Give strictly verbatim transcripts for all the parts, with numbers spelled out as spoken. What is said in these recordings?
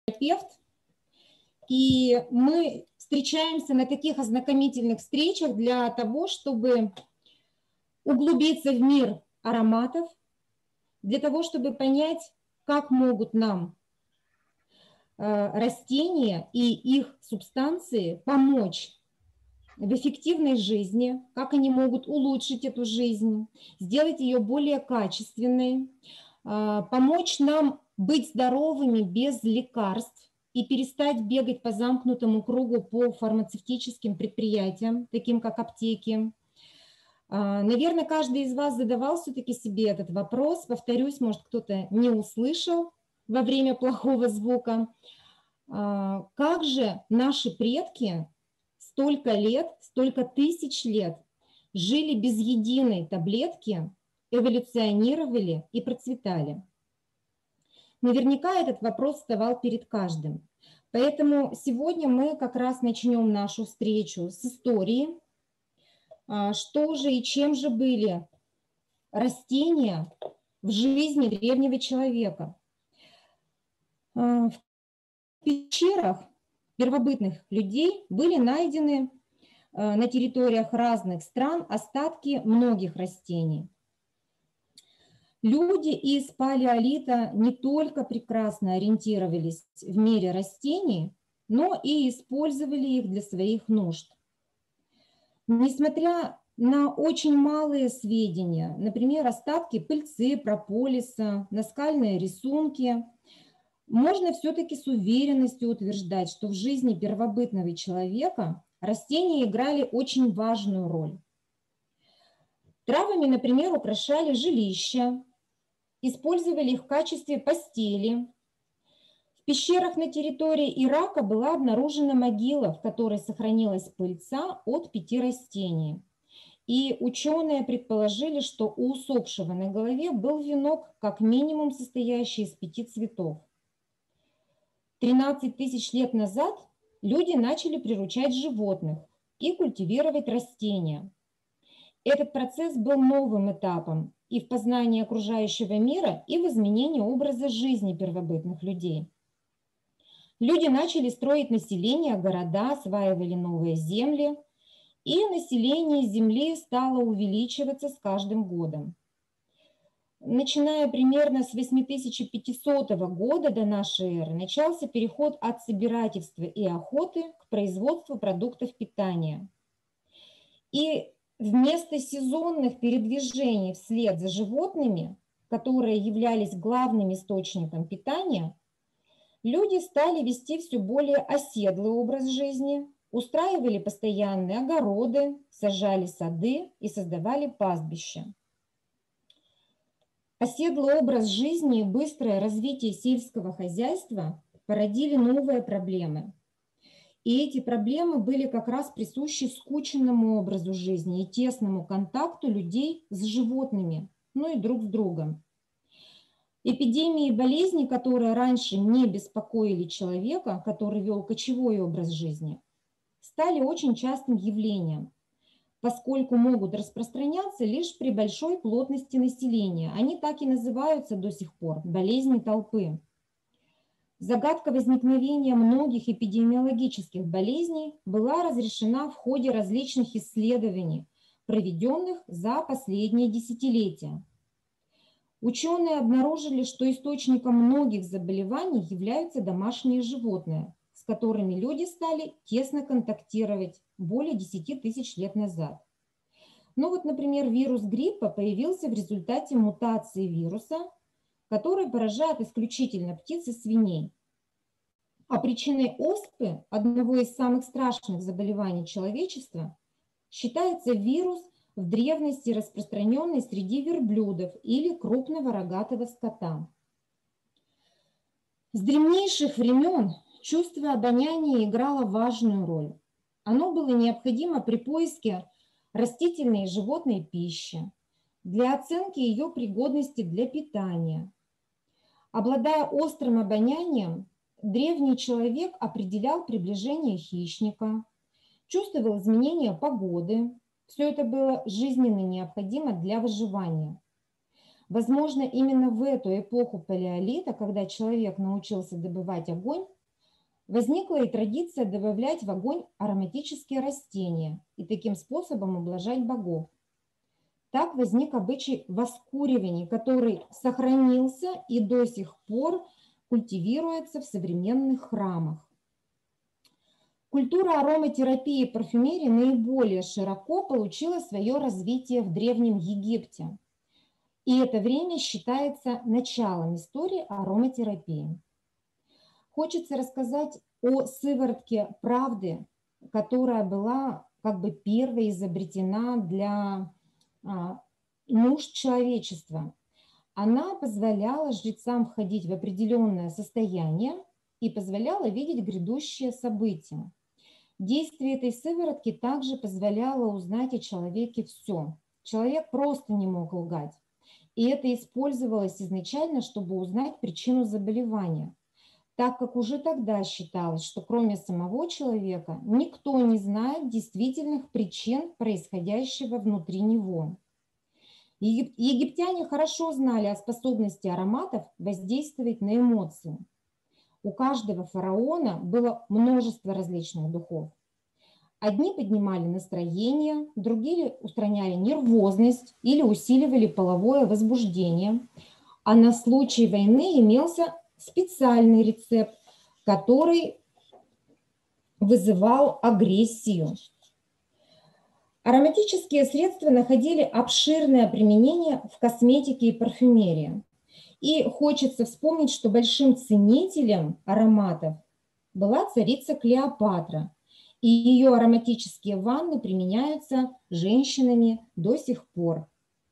терапевт, и мы встречаемся на таких ознакомительных встречах для того, чтобы углубиться в мир ароматов, для того, чтобы понять, как могут нам растения и их субстанции помочь в эффективной жизни, как они могут улучшить эту жизнь, сделать ее более качественной, помочь нам быть здоровыми без лекарств и перестать бегать по замкнутому кругу по фармацевтическим предприятиям, таким как аптеки. Наверное, каждый из вас задавал все-таки себе этот вопрос. Повторюсь, может, кто-то не услышал во время плохого звука. Как же наши предки столько лет, столько тысяч лет жили без единой таблетки, эволюционировали и процветали? Наверняка этот вопрос вставал перед каждым. Поэтому сегодня мы как раз начнем нашу встречу с истории, что же и чем же были растения в жизни древнего человека. В пещерах первобытных людей были найдены на территориях разных стран остатки многих растений. Люди из палеолита не только прекрасно ориентировались в мире растений, но и использовали их для своих нужд. Несмотря на очень малые сведения, например, остатки пыльцы, прополиса, наскальные рисунки, можно все-таки с уверенностью утверждать, что в жизни первобытного человека растения играли очень важную роль. Травами, например, украшали жилища, использовали их в качестве постели. В пещерах на территории Ирака была обнаружена могила, в которой сохранилась пыльца от пяти растений. И ученые предположили, что у усопшего на голове был венок, как минимум состоящий из пяти цветов. тринадцать тысяч лет назад люди начали приручать животных и культивировать растения. Этот процесс был новым этапом и в познании окружающего мира, и в изменении образа жизни первобытных людей. Люди начали строить население, города, осваивали новые земли, и население Земли стало увеличиваться с каждым годом. Начиная примерно с восьми тысяч пятисотого года до нашей эры начался переход от собирательства и охоты к производству продуктов питания. И вместо сезонных передвижений вслед за животными, которые являлись главным источником питания, люди стали вести все более оседлый образ жизни, устраивали постоянные огороды, сажали сады и создавали пастбища. Оседлый образ жизни и быстрое развитие сельского хозяйства породили новые проблемы. И эти проблемы были как раз присущи скученному образу жизни и тесному контакту людей с животными, ну и друг с другом. Эпидемии и болезни, которые раньше не беспокоили человека, который вел кочевой образ жизни, стали очень частым явлением, поскольку могут распространяться лишь при большой плотности населения. Они так и называются до сих пор – болезни толпы. Загадка возникновения многих эпидемиологических болезней была разрешена в ходе различных исследований, проведенных за последние десятилетия. Ученые обнаружили, что источником многих заболеваний являются домашние животные, с которыми люди стали тесно контактировать более десяти тысяч лет назад. Ну вот, например, вирус гриппа появился в результате мутации вируса, который поражает исключительно птиц и свиней. А причиной оспы, одного из самых страшных заболеваний человечества, считается вирус, в древности распространенный среди верблюдов или крупного рогатого скота. С древнейших времен чувство обоняния играло важную роль. Оно было необходимо при поиске растительной и животной пищи, для оценки ее пригодности для питания. Обладая острым обонянием, древний человек определял приближение хищника, чувствовал изменения погоды. Все это было жизненно необходимо для выживания. Возможно, именно в эту эпоху палеолита, когда человек научился добывать огонь, Возникла и традиция добавлять в огонь ароматические растения и таким способом ублажать богов. Так возник обычай воскуривания, который сохранился и до сих пор культивируется в современных храмах. Культура ароматерапии и парфюмерии наиболее широко получила свое развитие в Древнем Египте. И это время считается началом истории ароматерапии. Хочется рассказать о сыворотке правды, которая была как бы первой изобретена для а, нужд человечества. Она позволяла жрецам входить в определенное состояние и позволяла видеть грядущие события. Действие этой сыворотки также позволяло узнать о человеке все. Человек просто не мог лгать. И это использовалось изначально, чтобы узнать причину заболевания, так как уже тогда считалось, что кроме самого человека никто не знает действительных причин происходящего внутри него. Египтяне хорошо знали о способности ароматов воздействовать на эмоции. У каждого фараона было множество различных духов. Одни поднимали настроение, другие устраняли нервозность или усиливали половое возбуждение, а на случай войны имелся специальный рецепт, который вызывал агрессию. Ароматические средства находили обширное применение в косметике и парфюмерии. И хочется вспомнить, что большим ценителем ароматов была царица Клеопатра, и ее ароматические ванны применяются женщинами до сих пор.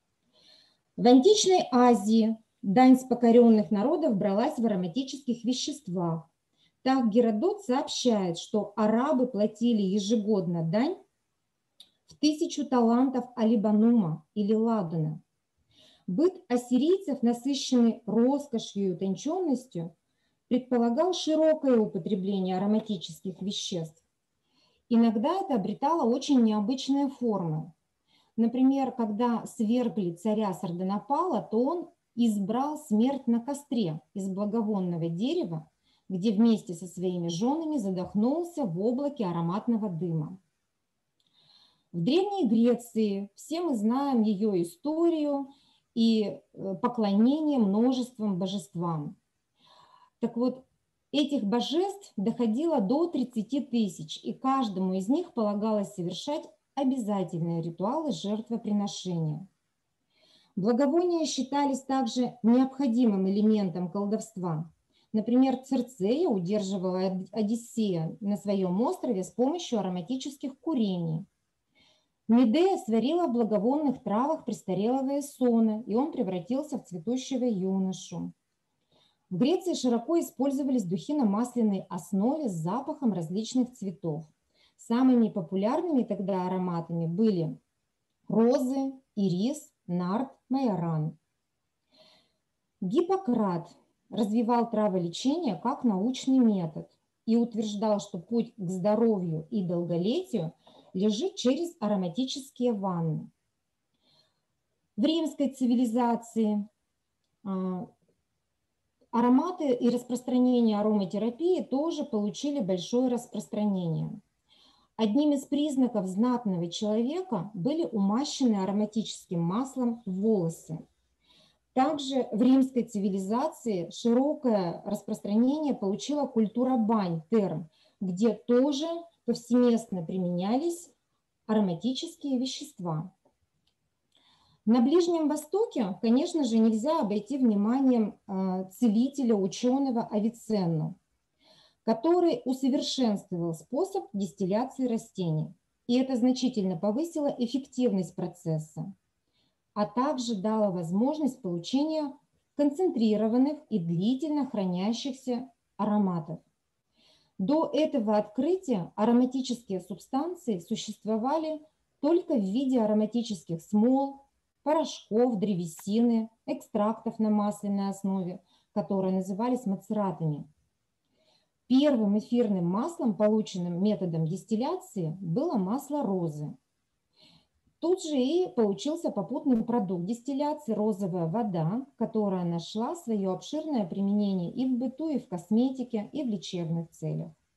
В античной Азии дань с покоренных народов бралась в ароматических веществах. Так Геродот сообщает, что арабы платили ежегодно дань в тысячу талантов алибанума или ладана. Быт ассирийцев, насыщенный роскошью и утонченностью, предполагал широкое употребление ароматических веществ. Иногда это обретало очень необычные формы. Например, когда свергли царя Сарданапала, то он избрал смерть на костре из благовонного дерева, где вместе со своими женами задохнулся в облаке ароматного дыма. В Древней Греции все мы знаем ее историю и поклонение множеством божествам. Так вот, этих божеств доходило до тридцати тысяч, и каждому из них полагалось совершать обязательные ритуалы жертвоприношения. Благовония считались также необходимым элементом колдовства. Например, Цирцея удерживала Одиссея на своем острове с помощью ароматических курений. Медея сварила в благовонных травах престарелого Эсона, и он превратился в цветущего юношу. В Греции широко использовались духи на масляной основе с запахом различных цветов. Самыми популярными тогда ароматами были розы, ирис, нард, майоран. Гиппократ развивал траволечение как научный метод и утверждал, что путь к здоровью и долголетию лежит через ароматические ванны. В римской цивилизации ароматы и распространение ароматерапии тоже получили большое распространение. Одним из признаков знатного человека были умащены ароматическим маслом волосы. Также в римской цивилизации широкое распространение получила культура бань, терм, где тоже повсеместно применялись ароматические вещества. На Ближнем Востоке, конечно же, нельзя обойти вниманием целителя, ученого Авиценну, который усовершенствовал способ дистилляции растений. И это значительно повысило эффективность процесса, а также дало возможность получения концентрированных и длительно хранящихся ароматов. До этого открытия ароматические субстанции существовали только в виде ароматических смол, порошков, древесины, экстрактов на масляной основе, которые назывались мацератами. Первым эфирным маслом, полученным методом дистилляции, было масло розы. Тут же и получился попутный продукт дистилляции — розовая вода, которая нашла свое обширное применение и в быту, и в косметике, и в лечебных целях.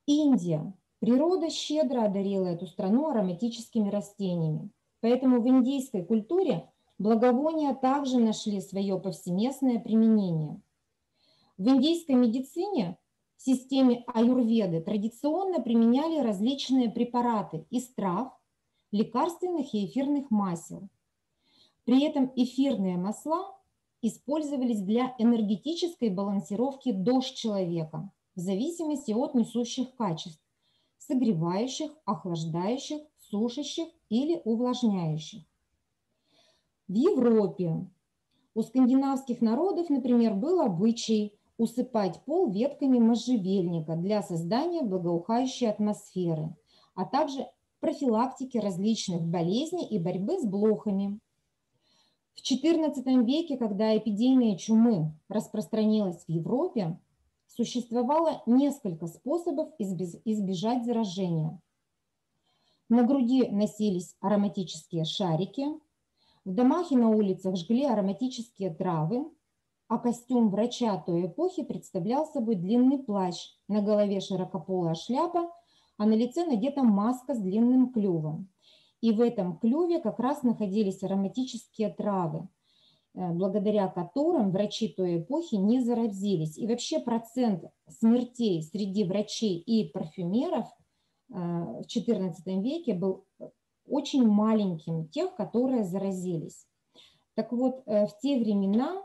Индия. Природа щедро одарила эту страну ароматическими растениями. Поэтому в индийской культуре благовония также нашли свое повсеместное применение. В индийской медицине, в системе аюрведы, традиционно применяли различные препараты из трав, лекарственных и эфирных масел. При этом эфирные масла использовались для энергетической балансировки душ человека в зависимости от несущих качеств: согревающих, охлаждающих, сушащих или увлажняющих. В Европе у скандинавских народов, например, был обычай усыпать пол ветками можжевельника для создания благоухающей атмосферы, а также профилактики различных болезней и борьбы с блохами. В четырнадцатом веке, когда эпидемия чумы распространилась в Европе, существовало несколько способов избежать заражения. На груди носились ароматические шарики, в домах и на улицах жгли ароматические травы, а костюм врача той эпохи представлял собой длинный плащ, на голове широкополая шляпа, а на лице надета маска с длинным клювом. И в этом клюве как раз находились ароматические травы, благодаря которым врачи той эпохи не заразились. И вообще процент смертей среди врачей и парфюмеров в четырнадцатом веке был очень маленьким, тех, которые заразились. Так вот, в те времена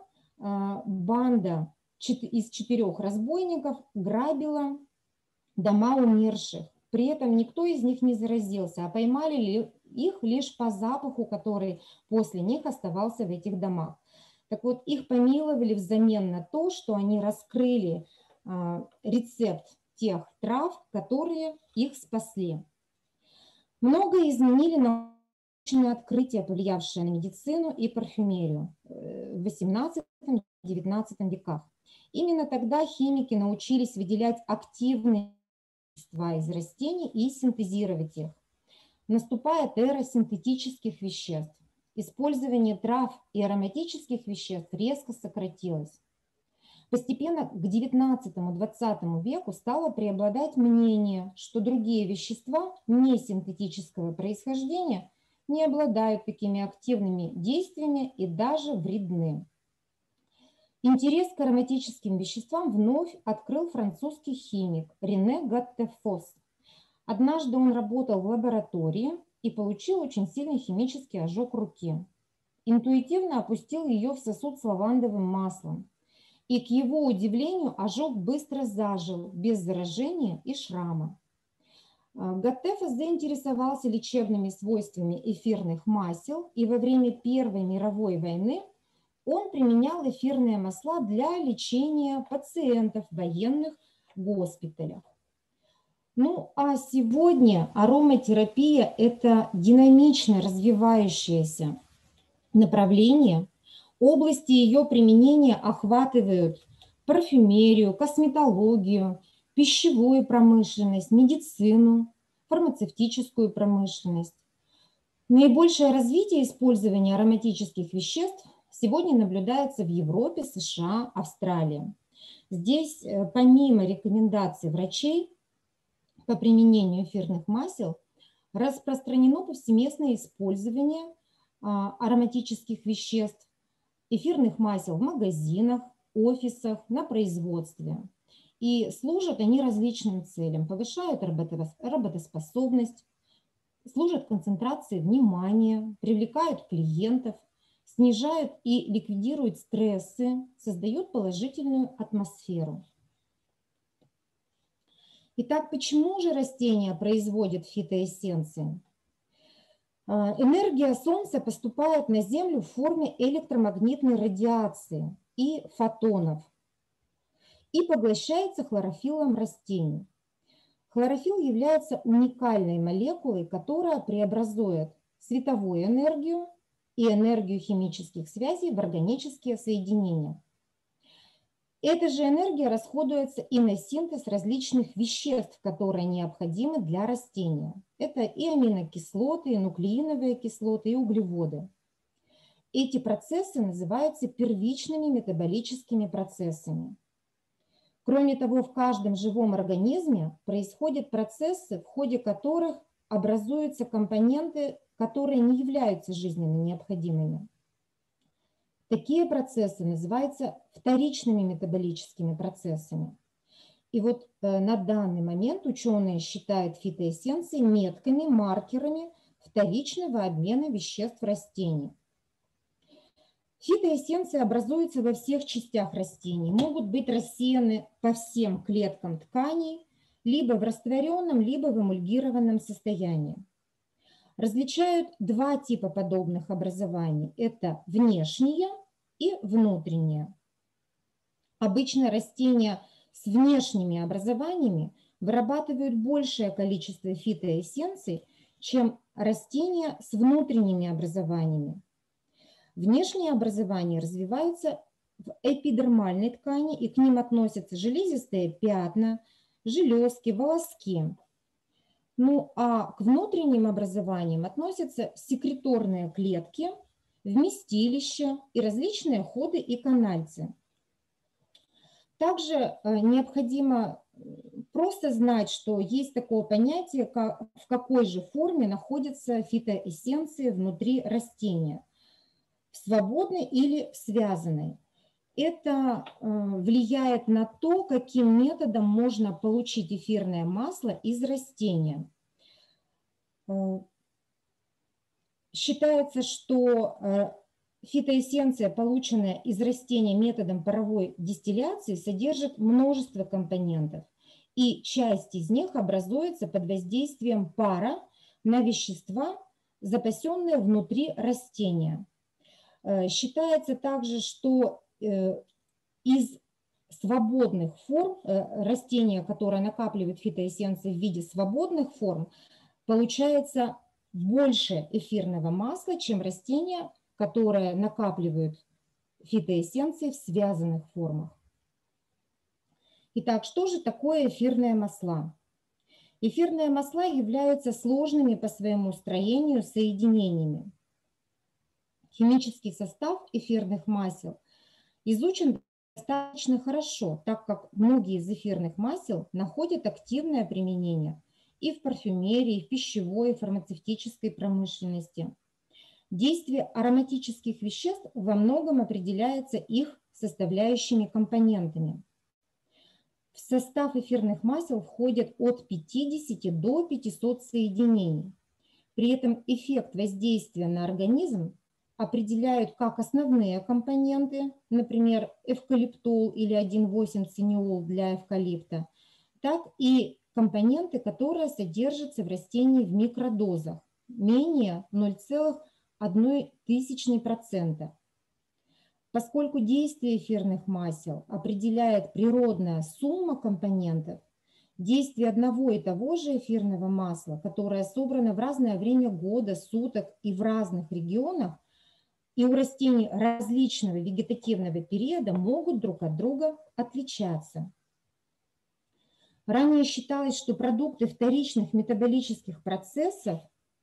банда из четырех разбойников грабила дома умерших. При этом никто из них не заразился, а поймали их лишь по запаху, который после них оставался в этих домах. Так вот, их помиловали взамен на то, что они раскрыли рецепт тех трав, которые их спасли. Многое изменили научные открытия, повлиявшие на медицину и парфюмерию в восемнадцатом-девятнадцатом веках. Именно тогда химики научились выделять активные вещества из растений и синтезировать их. Наступает эра синтетических веществ. Использование трав и ароматических веществ резко сократилось. Постепенно к девятнадцатому-двадцатому веку стало преобладать мнение, что другие вещества не синтетического происхождения не обладают такими активными действиями и даже вредны. Интерес к ароматическим веществам вновь открыл французский химик Рене Гаттефос. Однажды он работал в лаборатории и получил очень сильный химический ожог руки. Интуитивно опустил ее в сосуд с лавандовым маслом. И, к его удивлению, ожог быстро зажил, без заражения и шрама. Гаттефос заинтересовался лечебными свойствами эфирных масел, и во время Первой мировой войны он применял эфирные масла для лечения пациентов в военных госпиталях. Ну а сегодня ароматерапия – это динамично развивающееся направление. Области ее применения охватывают парфюмерию, косметологию, пищевую промышленность, медицину, фармацевтическую промышленность. Наибольшее развитие использования ароматических веществ сегодня наблюдается в Европе, США, Австралии. Здесь помимо рекомендаций врачей по применению эфирных масел распространено повсеместное использование ароматических веществ, эфирных масел в магазинах, офисах, на производстве. И служат они различным целям. Повышают работоспособность, служат концентрации внимания, привлекают клиентов, снижают и ликвидируют стрессы, создают положительную атмосферу. Итак, почему же растения производят фитоэссенции? Энергия Солнца поступает на Землю в форме электромагнитной радиации и фотонов и поглощается хлорофиллом растений. Хлорофилл является уникальной молекулой, которая преобразует световую энергию и энергию химических связей в органические соединения. Эта же энергия расходуется и на синтез различных веществ, которые необходимы для растения. Это и аминокислоты, и нуклеиновые кислоты, и углеводы. Эти процессы называются первичными метаболическими процессами. Кроме того, в каждом живом организме происходят процессы, в ходе которых образуются компоненты, которые не являются жизненно необходимыми. Такие процессы называются вторичными метаболическими процессами. И вот э, на данный момент ученые считают фитоэссенции метками, маркерами вторичного обмена веществ растений. Фитоэссенции образуются во всех частях растений, могут быть рассеяны по всем клеткам тканей, либо в растворенном, либо в эмульгированном состоянии. Различают два типа подобных образований. Это внешние и внутренние. Обычно растения с внешними образованиями вырабатывают большее количество фитоэссенций, чем растения с внутренними образованиями. Внешние образования развиваются в эпидермальной ткани, и к ним относятся железистые пятна, железки, волоски. Ну а к внутренним образованиям относятся секреторные клетки, вместилища и различные ходы и канальцы. Также необходимо просто знать, что есть такое понятие, как, в какой же форме находятся фитоэссенции внутри растения. В свободной или в связанной. Это влияет на то, каким методом можно получить эфирное масло из растения. Считается, что фитоэссенция, полученная из растения методом паровой дистилляции, содержит множество компонентов, и часть из них образуется под воздействием пара на вещества, запасенные внутри растения. Считается также, что из свободных форм растения, которое накапливает фитоэссенции в виде свободных форм, получается больше эфирного масла, чем растения, которые накапливают фитоэссенции в связанных формах. Итак, что же такое эфирные масла? Эфирные масла являются сложными по своему строению соединениями. Химический состав эфирных масел изучен достаточно хорошо, так как многие из эфирных масел находят активное применение и в парфюмерии, и в пищевой, и фармацевтической промышленности. Действие ароматических веществ во многом определяется их составляющими компонентами. В состав эфирных масел входят от пятидесяти до пятисот соединений. При этом эффект воздействия на организм определяют как основные компоненты, например, эвкалиптол или один восемь циниол для эвкалипта, так и компоненты, которые содержатся в растении в микродозах, менее ноль целых одна тысячная процента. Поскольку действие эфирных масел определяет природная сумма компонентов, действие одного и того же эфирного масла, которое собрано в разное время года, суток и в разных регионах, и у растений различного вегетативного периода могут друг от друга отличаться. Ранее считалось, что продукты вторичных метаболических процессов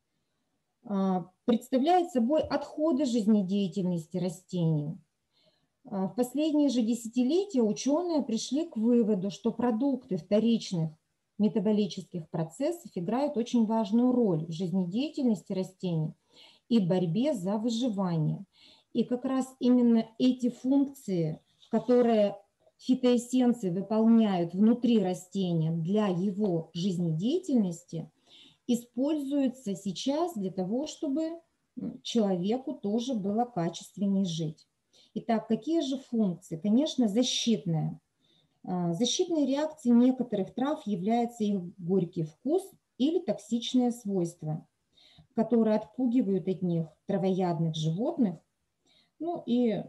представляют собой отходы жизнедеятельности растений. В последние же десятилетия ученые пришли к выводу, что продукты вторичных метаболических процессов играют очень важную роль в жизнедеятельности растений и борьбе за выживание. И как раз именно эти функции, которые фитоэссенции выполняют внутри растения для его жизнедеятельности, используются сейчас для того, чтобы человеку тоже было качественнее жить. Итак, какие же функции? Конечно, защитная. Защитной реакцией некоторых трав является их горький вкус или токсичные свойства, которые отпугивают от них травоядных животных, ну и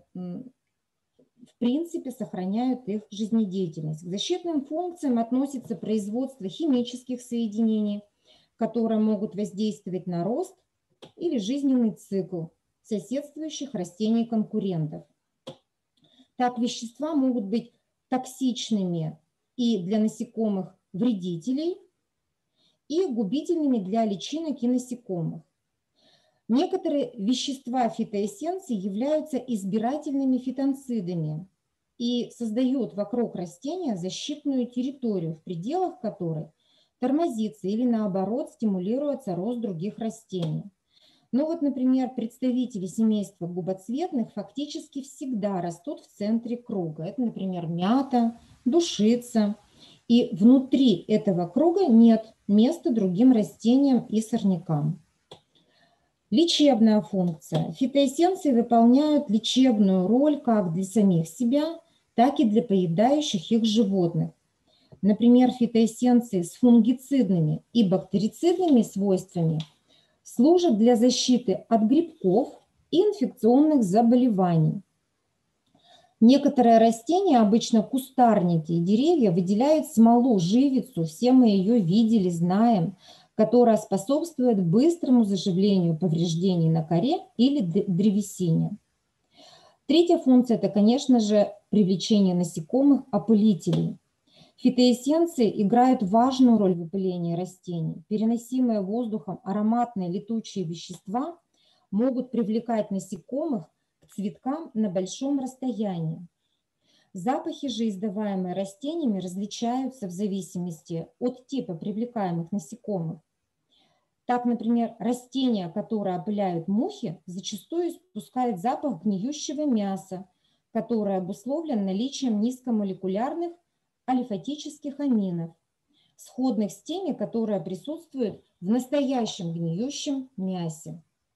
в принципе сохраняют их жизнедеятельность. К защитным функциям относится производство химических соединений, которые могут воздействовать на рост или жизненный цикл соседствующих растений-конкурентов. Так, вещества могут быть токсичными и для насекомых вредителей, и губительными для личинок и насекомых. Некоторые вещества фитоэссенций являются избирательными фитонцидами и создает вокруг растения защитную территорию, в пределах которой тормозится или наоборот стимулируется рост других растений. Ну вот, например, представители семейства губоцветных фактически всегда растут в центре круга. Это, например, мята, душица. И внутри этого круга нет места другим растениям и сорнякам. Лечебная функция. Фитоэссенции выполняют лечебную роль как для самих себя, так и для поедающих их животных. Например, фитоэссенции с фунгицидными и бактерицидными свойствами служат для защиты от грибков и инфекционных заболеваний. Некоторые растения, обычно кустарники и деревья, выделяют смолу, живицу, все мы ее видели, знаем, которая способствует быстрому заживлению повреждений на коре или древесине. Третья функция – это, конечно же, привлечение насекомых, опылителей. Фитоэссенции играют важную роль в опылении растений. Переносимые воздухом ароматные летучие вещества могут привлекать насекомых к цветкам на большом расстоянии. Запахи же, издаваемые растениями, различаются в зависимости от типа привлекаемых насекомых. Так, например, растения, которые опыляют мухи, зачастую испускают запах гниющего мяса, который обусловлен наличием низкомолекулярных алифатических аминов, сходных с теми, которые присутствуют в настоящем гниющем мясе.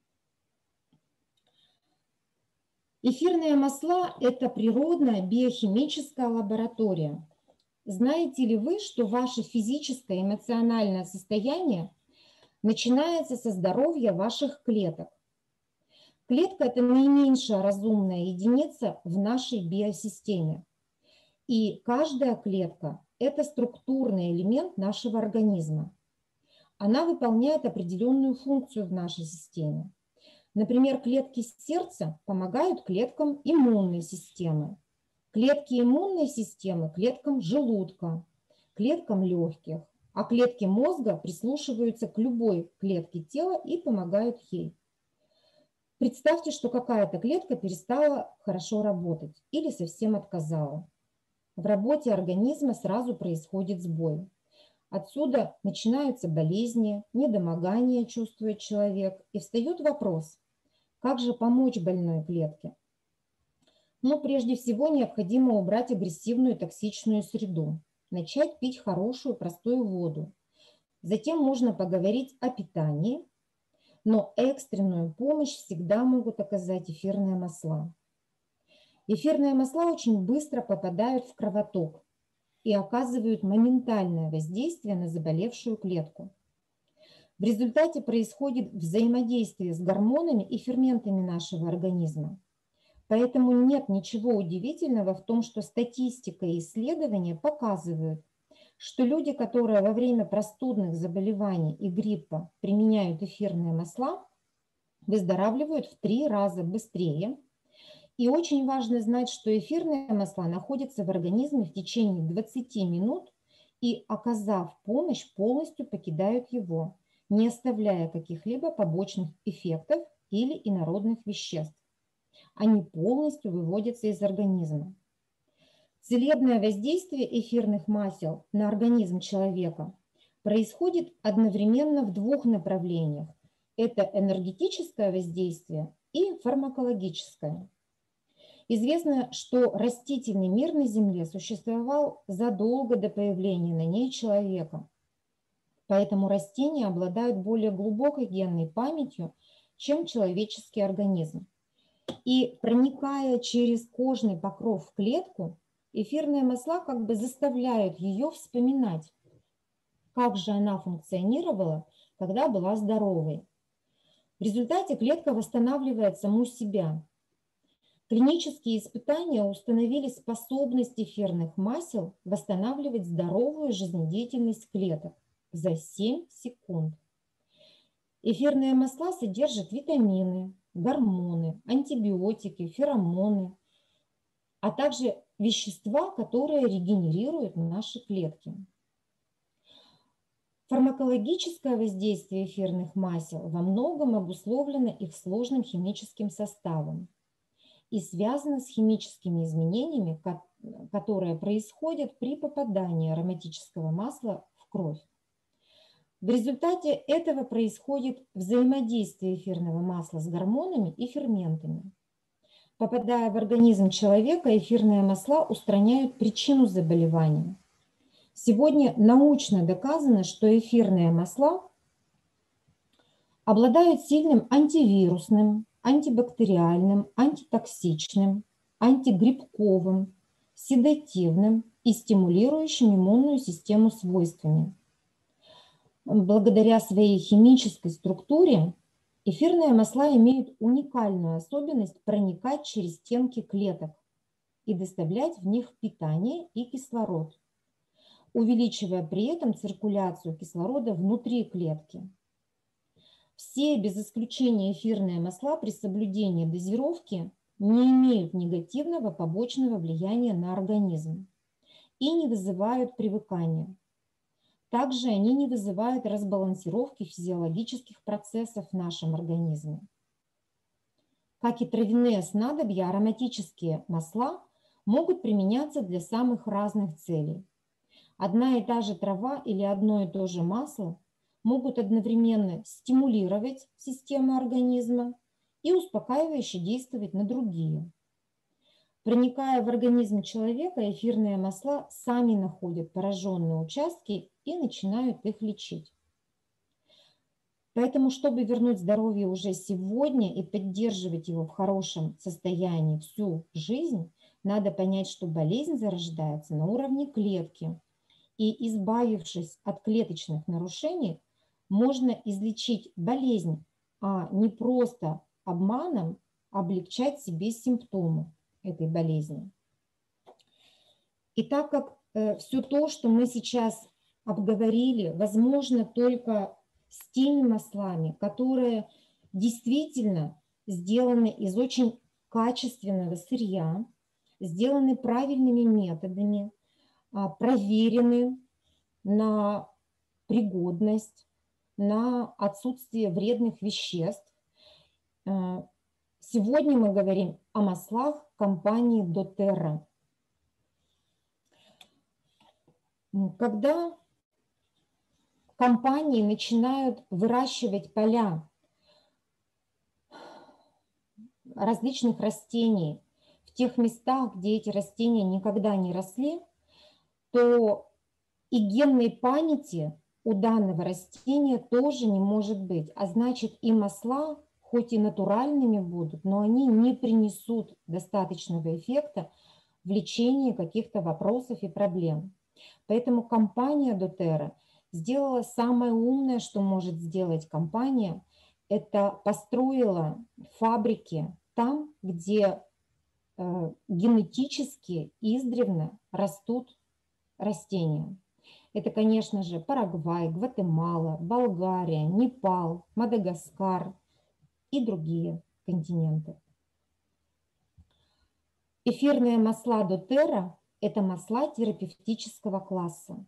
Эфирные масла – это природная биохимическая лаборатория. Знаете ли вы, что ваше физическое и эмоциональное состояние начинается со здоровья ваших клеток? Клетка – это наименьшая разумная единица в нашей биосистеме. И каждая клетка – это структурный элемент нашего организма. Она выполняет определенную функцию в нашей системе. Например, клетки сердца помогают клеткам иммунной системы, клетки иммунной системы – клеткам желудка, клеткам легких, а клетки мозга прислушиваются к любой клетке тела и помогают ей. Представьте, что какая-то клетка перестала хорошо работать или совсем отказала. В работе организма сразу происходит сбой. Отсюда начинаются болезни, недомогание чувствует человек, и встает вопрос, как же помочь больной клетке? Но прежде всего необходимо убрать агрессивную токсичную среду, начать пить хорошую простую воду. Затем можно поговорить о питании, но экстренную помощь всегда могут оказать эфирные масла. Эфирные масла очень быстро попадают в кровоток и оказывают моментальное воздействие на заболевшую клетку. В результате происходит взаимодействие с гормонами и ферментами нашего организма. Поэтому нет ничего удивительного в том, что статистика и исследования показывают, что люди, которые во время простудных заболеваний и гриппа применяют эфирные масла, выздоравливают в три раза быстрее. И очень важно знать, что эфирные масла находятся в организме в течение двадцати минут и, оказав помощь, полностью покидают его, не оставляя каких-либо побочных эффектов или инородных веществ. Они полностью выводятся из организма. Целебное воздействие эфирных масел на организм человека происходит одновременно в двух направлениях. Это энергетическое воздействие и фармакологическое. Известно, что растительный мир на Земле существовал задолго до появления на ней человека. Поэтому растения обладают более глубокой генной памятью, чем человеческий организм. И проникая через кожный покров в клетку, эфирные масла как бы заставляют ее вспоминать, как же она функционировала, когда была здоровой. В результате клетка восстанавливает саму себя. Клинические испытания установили способность эфирных масел восстанавливать здоровую жизнедеятельность клеток за семь секунд. Эфирные масла содержат витамины, гормоны, антибиотики, феромоны, а также вещества, которые регенерируют наши клетки. Фармакологическое воздействие эфирных масел во многом обусловлено их сложным химическим составом и связано с химическими изменениями, которые происходят при попадании ароматического масла в кровь. В результате этого происходит взаимодействие эфирного масла с гормонами и ферментами. Попадая в организм человека, эфирные масла устраняют причину заболевания. Сегодня научно доказано, что эфирные масла обладают сильным антивирусным, антибактериальным, антитоксичным, антигрибковым, седативным и стимулирующим иммунную систему свойствами. Благодаря своей химической структуре эфирные масла имеют уникальную особенность проникать через стенки клеток и доставлять в них питание и кислород, увеличивая при этом циркуляцию кислорода внутри клетки. Все без исключения эфирные масла при соблюдении дозировки не имеют негативного побочного влияния на организм и не вызывают привыкания. Также они не вызывают разбалансировки физиологических процессов в нашем организме. Как и травяные снадобья, ароматические масла могут применяться для самых разных целей. Одна и та же трава или одно и то же масло могут одновременно стимулировать систему организма и успокаивающе действовать на другие. Проникая в организм человека, эфирные масла сами находят пораженные участки и начинают их лечить. Поэтому, чтобы вернуть здоровье уже сегодня и поддерживать его в хорошем состоянии всю жизнь, надо понять, что болезнь зарождается на уровне клетки. И, избавившись от клеточных нарушений, можно излечить болезнь, а не просто обманом облегчать себе симптомы этой болезни. И так как э, все то, что мы сейчас обговорили, возможно только с теми маслами, которые действительно сделаны из очень качественного сырья, сделаны правильными методами, проверены на пригодность, на отсутствие вредных веществ. Сегодня мы говорим о маслах компании doTERRA. Когда компании начинают выращивать поля различных растений в тех местах, где эти растения никогда не росли, то и генной памяти у данного растения тоже не может быть. А значит, и масла, хоть и натуральными будут, но они не принесут достаточного эффекта в лечении каких-то вопросов и проблем. Поэтому компания doTERRA сделала самое умное, что может сделать компания, это построила фабрики там, где э, генетически издревле растут растения. Это, конечно же, Парагвай, Гватемала, Болгария, Непал, Мадагаскар и другие континенты. Эфирные масла doTERRA – это масла терапевтического класса.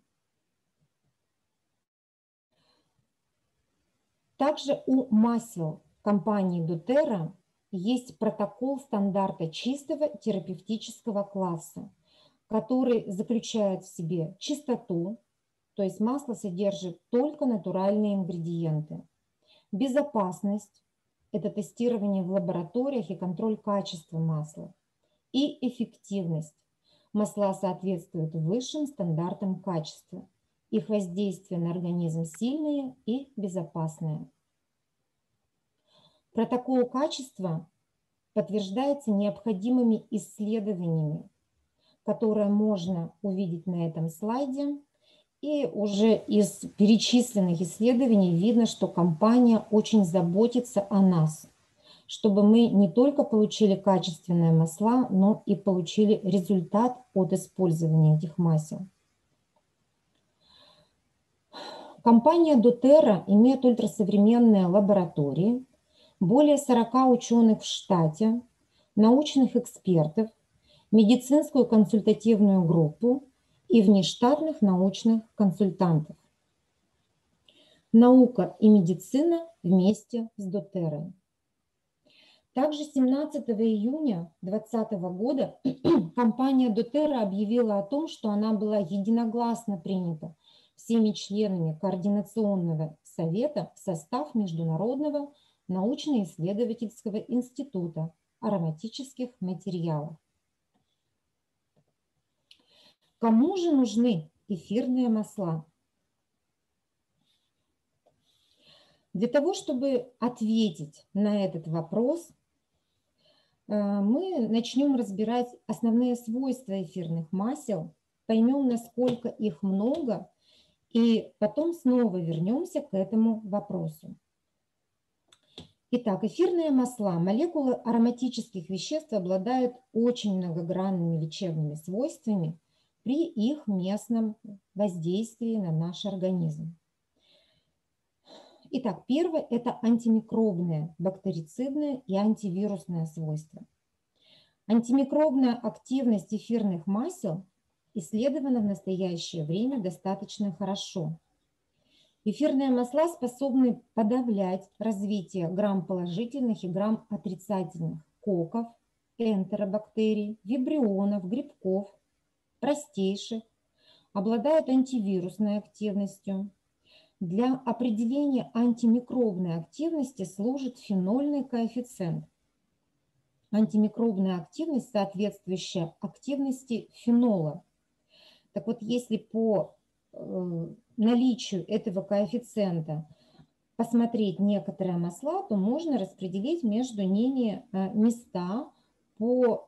Также у масел компании doTERRA есть протокол стандарта чистого терапевтического класса, который заключает в себе чистоту, то есть масло содержит только натуральные ингредиенты, безопасность – это тестирование в лабораториях и контроль качества масла, и эффективность – масла соответствуют высшим стандартам качества, их воздействие на организм сильное и безопасное. Протокол качества подтверждается необходимыми исследованиями, которые можно увидеть на этом слайде. И уже из перечисленных исследований видно, что компания очень заботится о нас, чтобы мы не только получили качественные масла, но и получили результат от использования этих масел. Компания doTERRA имеет ультрасовременные лаборатории, более сорока ученых в штате, научных экспертов, медицинскую консультативную группу и внештатных научных консультантов. Наука и медицина вместе с doTERRA. Также семнадцатого июня две тысячи двадцатого года компания доTERRA объявила о том, что она была единогласно принята всеми членами Координационного совета в состав Международного научно-исследовательского института ароматических материалов. Кому же нужны эфирные масла? Для того, чтобы ответить на этот вопрос, мы начнем разбирать основные свойства эфирных масел, поймем, насколько их много, и потом снова вернемся к этому вопросу. Итак, эфирные масла, молекулы ароматических веществ обладают очень многогранными лечебными свойствами при их местном воздействии на наш организм. Итак, первое – это антимикробное, бактерицидное и антивирусное свойство. Антимикробная активность эфирных масел исследована в настоящее время достаточно хорошо. Эфирные масла способны подавлять развитие грамположительных и грамотрицательных коков, энтеробактерий, вибрионов, грибков, простейших, обладают антивирусной активностью. Для определения антимикробной активности служит фенольный коэффициент. Антимикробная активность, соответствующая активности фенола. Так вот, если по э, наличию этого коэффициента посмотреть некоторые масла, то можно распределить между ними э, места по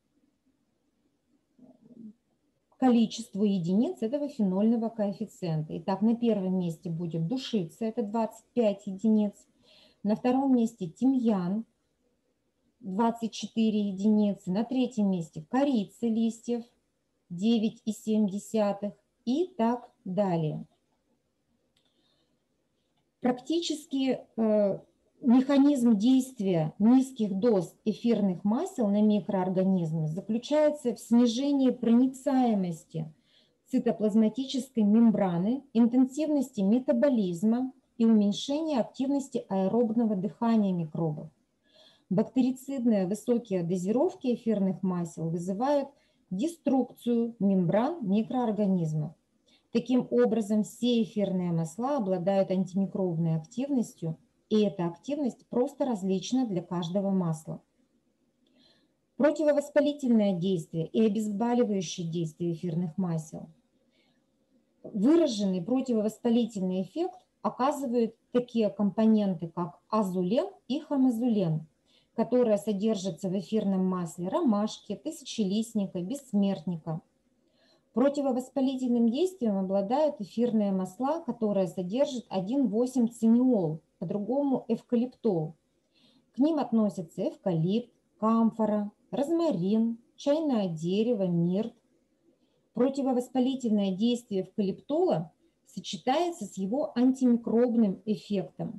количеству единиц этого фенольного коэффициента. Итак, на первом месте будет душица, это двадцать пять единиц. На втором месте тимьян, двадцать четыре единицы. На третьем месте корица листьев, девять и семь десятых и так далее. Практически э, механизм действия низких доз эфирных масел на микроорганизмы заключается в снижении проницаемости цитоплазматической мембраны, интенсивности метаболизма и уменьшении активности аэробного дыхания микробов. Бактерицидные высокие дозировки эфирных масел вызывают деструкцию мембран микроорганизмов. Таким образом, все эфирные масла обладают антимикробной активностью, и эта активность просто различна для каждого масла. Противовоспалительное действие и обезболивающее действие эфирных масел. Выраженный противовоспалительный эффект оказывают такие компоненты, как азулен и хамазулен, которые содержатся в эфирном масле ромашки, тысячелистника, бессмертника. Противовоспалительным действием обладают эфирные масла, которые содержат один восемь циниол, по-другому эвкалиптол. К ним относятся эвкалипт, камфора, розмарин, чайное дерево, мирт. Противовоспалительное действие эвкалиптола сочетается с его антимикробным эффектом.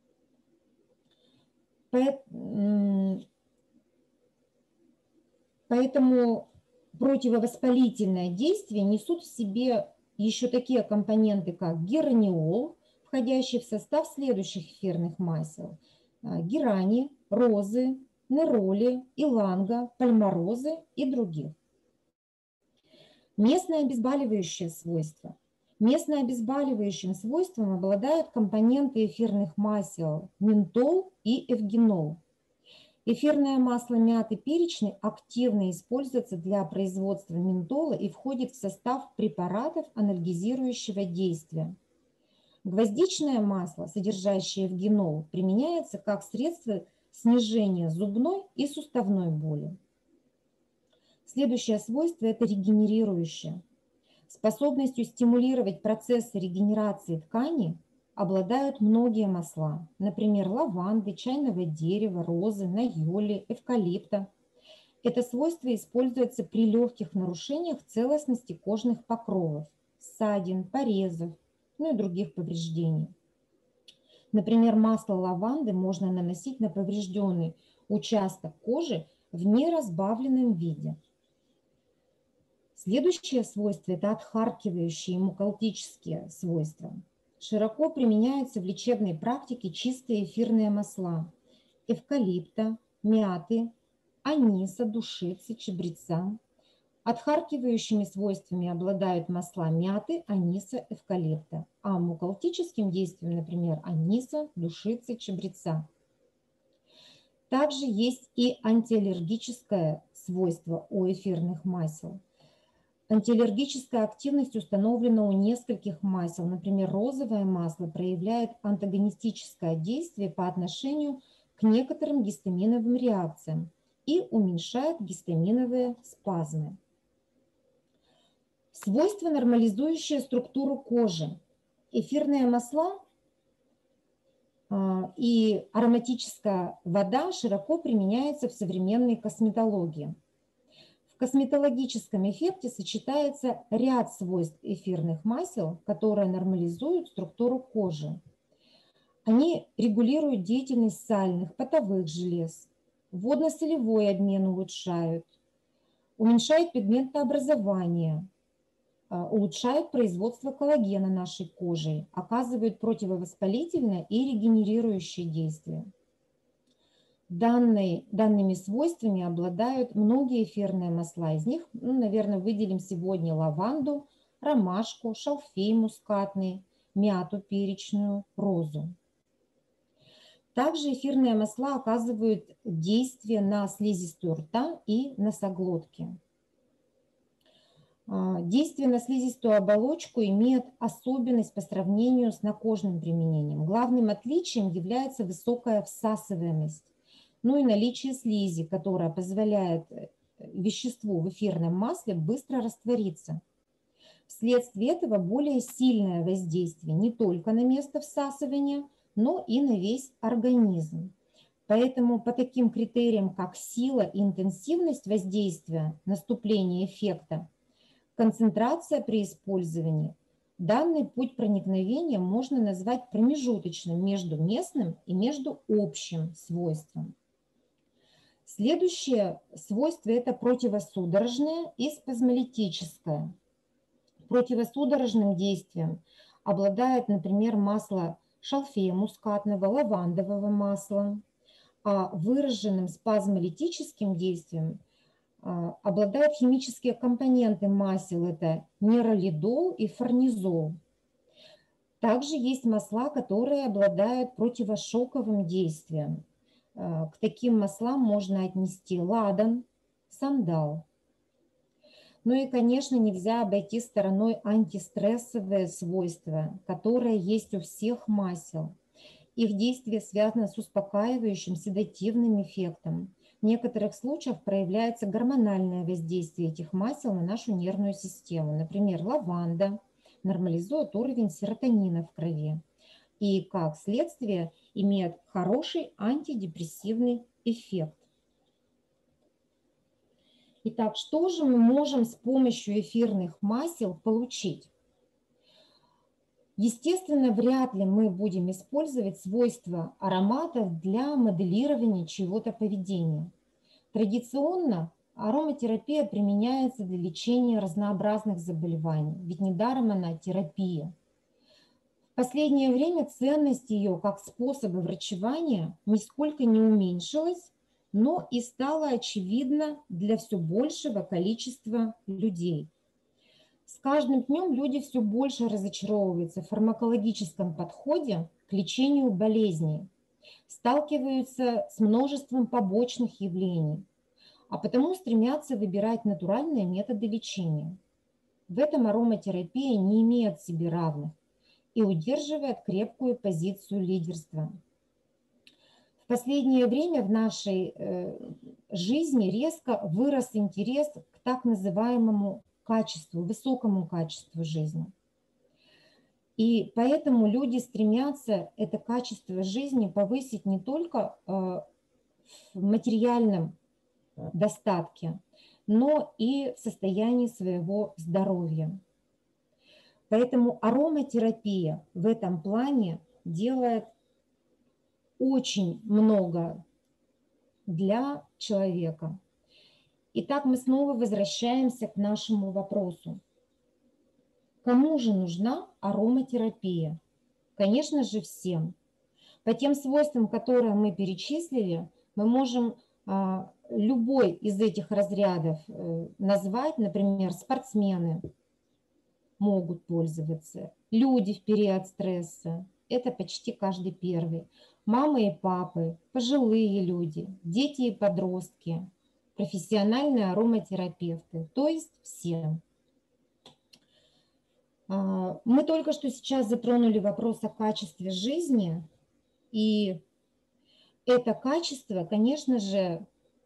Поэтому противовоспалительное действие несут в себе еще такие компоненты, как гераниол, входящий в состав следующих эфирных масел: герани, розы, нероли, иланга, пальмарозы и других. Местное обезболивающее свойство. Местно обезболивающим свойством обладают компоненты эфирных масел ментол и эвгенол. Эфирное масло мяты перечной активно используется для производства ментола и входит в состав препаратов анальгезирующего действия. Гвоздичное масло, содержащее эвгенол, применяется как средство снижения зубной и суставной боли. Следующее свойство – это регенерирующее. Способностью стимулировать процессы регенерации ткани обладают многие масла, например, лаванды, чайного дерева, розы, найоли, эвкалипта. Это свойство используется при легких нарушениях целостности кожных покровов, ссадин, порезов, ну и других повреждений. Например, масло лаванды можно наносить на поврежденный участок кожи в неразбавленном виде. Следующее свойство – это отхаркивающие мукалтические свойства. Широко применяются в лечебной практике чистые эфирные масла эвкалипта, мяты, аниса, душицы, чабреца. Отхаркивающими свойствами обладают масла мяты, аниса, эвкалипта, а мукалтическим действием, например, аниса, душицы, чабреца. Также есть и антиаллергическое свойство у эфирных масел. Антиаллергическая активность установлена у нескольких масел. Например, розовое масло проявляет антагонистическое действие по отношению к некоторым гистаминовым реакциям и уменьшает гистаминовые спазмы. Свойства, нормализующие структуру кожи. Эфирные масла и ароматическая вода широко применяются в современной косметологии. В косметологическом эффекте сочетается ряд свойств эфирных масел, которые нормализуют структуру кожи. Они регулируют деятельность сальных, потовых желез, водно-солевой обмен улучшают, уменьшают пигментообразование, улучшают производство коллагена нашей кожей, оказывают противовоспалительное и регенерирующее действие. Данные, данными свойствами обладают многие эфирные масла. Из них, ну, наверное, выделим сегодня лаванду, ромашку, шалфей мускатный, мяту перечную, розу. Также эфирные масла оказывают действие на слизистую рта и носоглотки. Действие на слизистую оболочку имеет особенность по сравнению с накожным применением. Главным отличием является высокая всасываемость, ну и наличие слизи, которая позволяет веществу в эфирном масле быстро раствориться. Вследствие этого более сильное воздействие не только на место всасывания, но и на весь организм. Поэтому по таким критериям, как сила и интенсивность воздействия, наступление эффекта, концентрация при использовании, данный путь проникновения можно назвать промежуточным между местным и между общим свойством. Следующее свойство – это противосудорожное и спазмолитическое. Противосудорожным действием обладает, например, масло шалфея мускатного, лавандового масла, а выраженным спазмолитическим действием обладают химические компоненты масел, это нейролидол и фарнизол. Также есть масла, которые обладают противошоковым действием. К таким маслам можно отнести ладан, сандал. Ну и, конечно, нельзя обойти стороной антистрессовые свойства, которые есть у всех масел. Их действие связано с успокаивающим седативным эффектом. В некоторых случаях проявляется гормональное воздействие этих масел на нашу нервную систему. Например, лаванда нормализует уровень серотонина в крови и, как следствие, имеет хороший антидепрессивный эффект. Итак, что же мы можем с помощью эфирных масел получить? Естественно, вряд ли мы будем использовать свойства ароматов для моделирования чьего-то поведения. Традиционно ароматерапия применяется для лечения разнообразных заболеваний, ведь недаром она терапия. В последнее время ценность ее как способа врачевания нисколько не уменьшилась, но и стала очевидна для все большего количества людей. С каждым днем люди все больше разочаровываются в фармакологическом подходе к лечению болезней, сталкиваются с множеством побочных явлений, а потому стремятся выбирать натуральные методы лечения. В этом ароматерапия не имеет себе равных и удерживает крепкую позицию лидерства. В последнее время в нашей э, жизни резко вырос интерес к так называемому качеству, высокому качеству жизни. И поэтому люди стремятся это качество жизни повысить не только э, в материальном достатке, но и в состоянии своего здоровья. Поэтому ароматерапия в этом плане делает очень много для человека. Итак, мы снова возвращаемся к нашему вопросу. Кому же нужна ароматерапия? Конечно же, всем. По тем свойствам, которые мы перечислили, мы можем Любой из этих разрядов назвать, например, спортсмены могут пользоваться, люди в период стресса, это почти каждый первый, мамы и папы, пожилые люди, дети и подростки, профессиональные ароматерапевты, то есть все. Мы только что сейчас затронули вопрос о качестве жизни, и это качество, конечно же,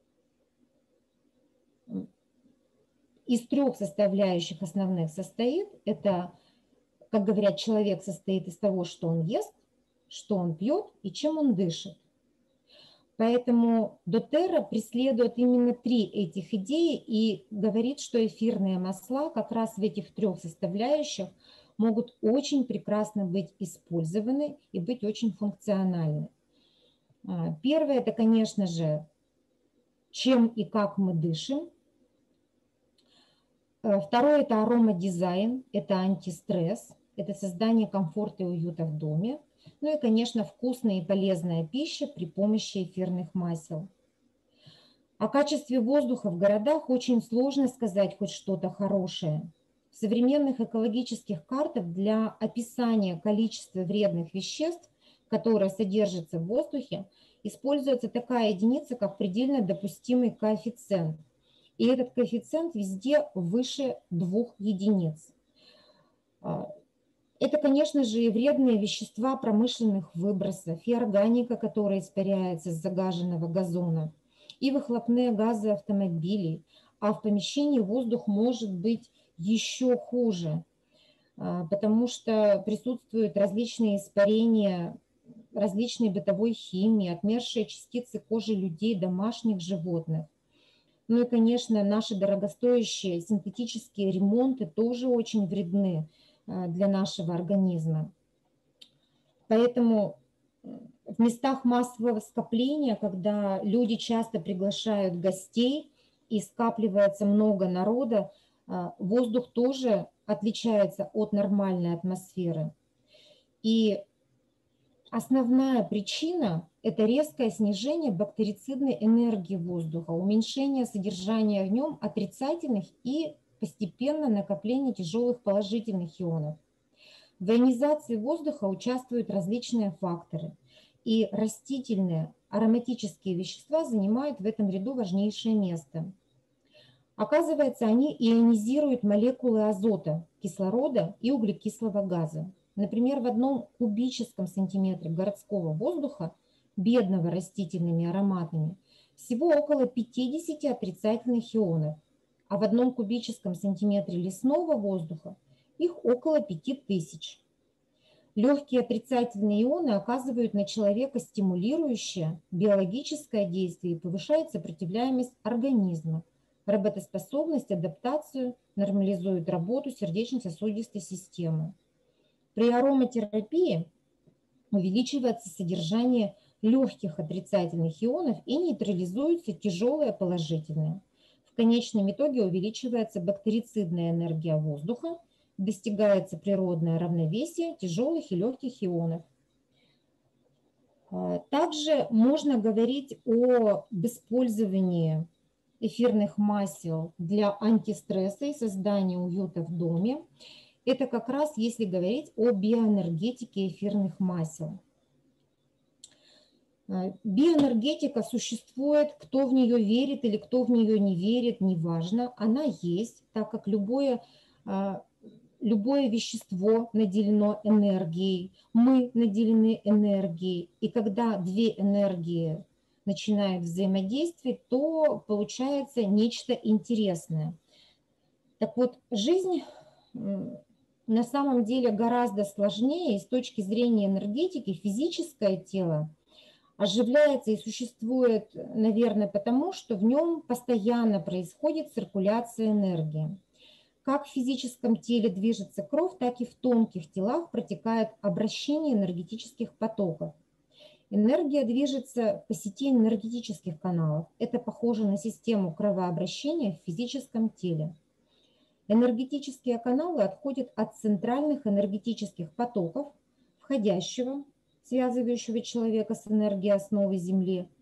из трех составляющих основных состоит. Это, как говорят, человек состоит из того, что он ест, что он пьет и чем он дышит. Поэтому доTERRA преследует именно три этих идеи и говорит, что эфирные масла как раз в этих трех составляющих могут очень прекрасно быть использованы и быть очень функциональны. Первое – это, конечно же, чем и как мы дышим. Второе – это аромадизайн, это антистресс, это создание комфорта и уюта в доме. Ну и, конечно, вкусная и полезная пища при помощи эфирных масел. О качестве воздуха в городах очень сложно сказать хоть что-то хорошее. В современных экологических картах для описания количества вредных веществ, которые содержатся в воздухе, используется такая единица, как предельно допустимый коэффициент. И этот коэффициент везде выше двух единиц. Это, конечно же, и вредные вещества промышленных выбросов, и органика, которая испаряется с загаженного газона, и выхлопные газы автомобилей. А в помещении воздух может быть еще хуже, потому что присутствуют различные испарения, различной бытовой химии, отмершие частицы кожи людей, домашних животных. Ну и, конечно, наши дорогостоящие синтетические ремонты тоже очень вредны для нашего организма. Поэтому в местах массового скопления, когда люди часто приглашают гостей и скапливается много народа, воздух тоже отличается от нормальной атмосферы. И основная причина – это резкое снижение бактерицидной энергии воздуха, уменьшение содержания в нем отрицательных и постепенно накопление тяжелых положительных ионов. В ионизации воздуха участвуют различные факторы, и растительные ароматические вещества занимают в этом ряду важнейшее место. Оказывается, они ионизируют молекулы азота, кислорода и углекислого газа. Например, в одном кубическом сантиметре городского воздуха, бедного растительными ароматами, всего около пятидесяти отрицательных ионов, а в одном кубическом сантиметре лесного воздуха их около пяти тысяч. Легкие отрицательные ионы оказывают на человека стимулирующее биологическое действие и повышают сопротивляемость организма, работоспособность, адаптацию, нормализуют работу сердечно-сосудистой системы. При ароматерапии увеличивается содержание легких отрицательных ионов и нейтрализуются тяжелые положительные. В конечном итоге увеличивается бактерицидная энергия воздуха, достигается природное равновесие тяжелых и легких ионов. Также можно говорить об использовании эфирных масел для антистресса и создания уюта в доме. Это как раз если говорить о биоэнергетике эфирных масел. Биоэнергетика существует, кто в нее верит или кто в нее не верит, неважно. Она есть, так как любое, любое вещество наделено энергией, мы наделены энергией. И когда две энергии начинают взаимодействовать, то получается нечто интересное. Так вот, жизнь на самом деле гораздо сложнее, и с точки зрения энергетики физическое тело оживляется и существует, наверное, потому что в нем постоянно происходит циркуляция энергии. Как в физическом теле движется кровь, так и в тонких телах протекает обращение энергетических потоков. Энергия движется по сети энергетических каналов. Это похоже на систему кровообращения в физическом теле. Энергетические каналы отходят от центральных энергетических потоков, входящего, связывающего человека с энергией основы Земли, и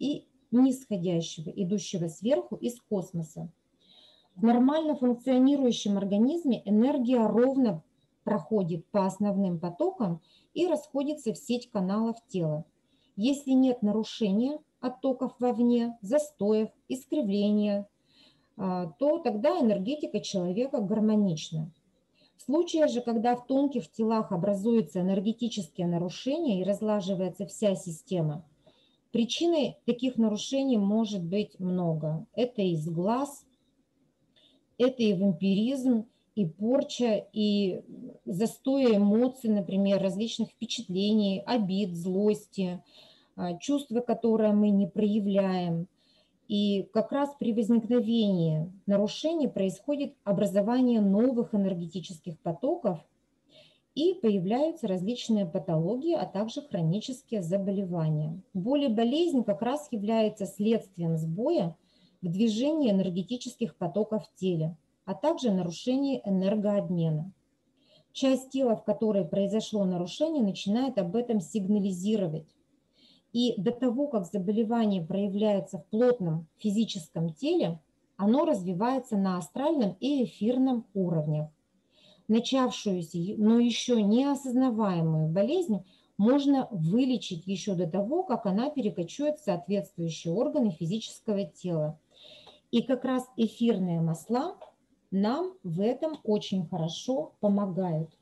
нисходящего, идущего сверху из космоса. В нормально функционирующем организме энергия ровно проходит по основным потокам и расходится в сеть каналов тела. Если нет нарушения оттоков вовне, застоев, искривления, то тогда энергетика человека гармонична. В случае же, когда в тонких телах образуются энергетические нарушения и разлаживается вся система, причиной таких нарушений может быть много. Это и сглаз, это и вампиризм, и порча, и застой эмоций, например, различных впечатлений, обид, злости, чувства, которые мы не проявляем. И как раз при возникновении нарушений происходит образование новых энергетических потоков и появляются различные патологии, а также хронические заболевания. Боль и болезнь как раз являются следствием сбоя в движении энергетических потоков в теле, а также нарушение энергообмена. Часть тела, в которой произошло нарушение, начинает об этом сигнализировать. И до того, как заболевание проявляется в плотном физическом теле, оно развивается на астральном и эфирном уровнях. Начавшуюся, но еще не осознаваемую болезнь можно вылечить еще до того, как она перекочует в соответствующие органы физического тела. И как раз эфирные масла нам в этом очень хорошо помогают.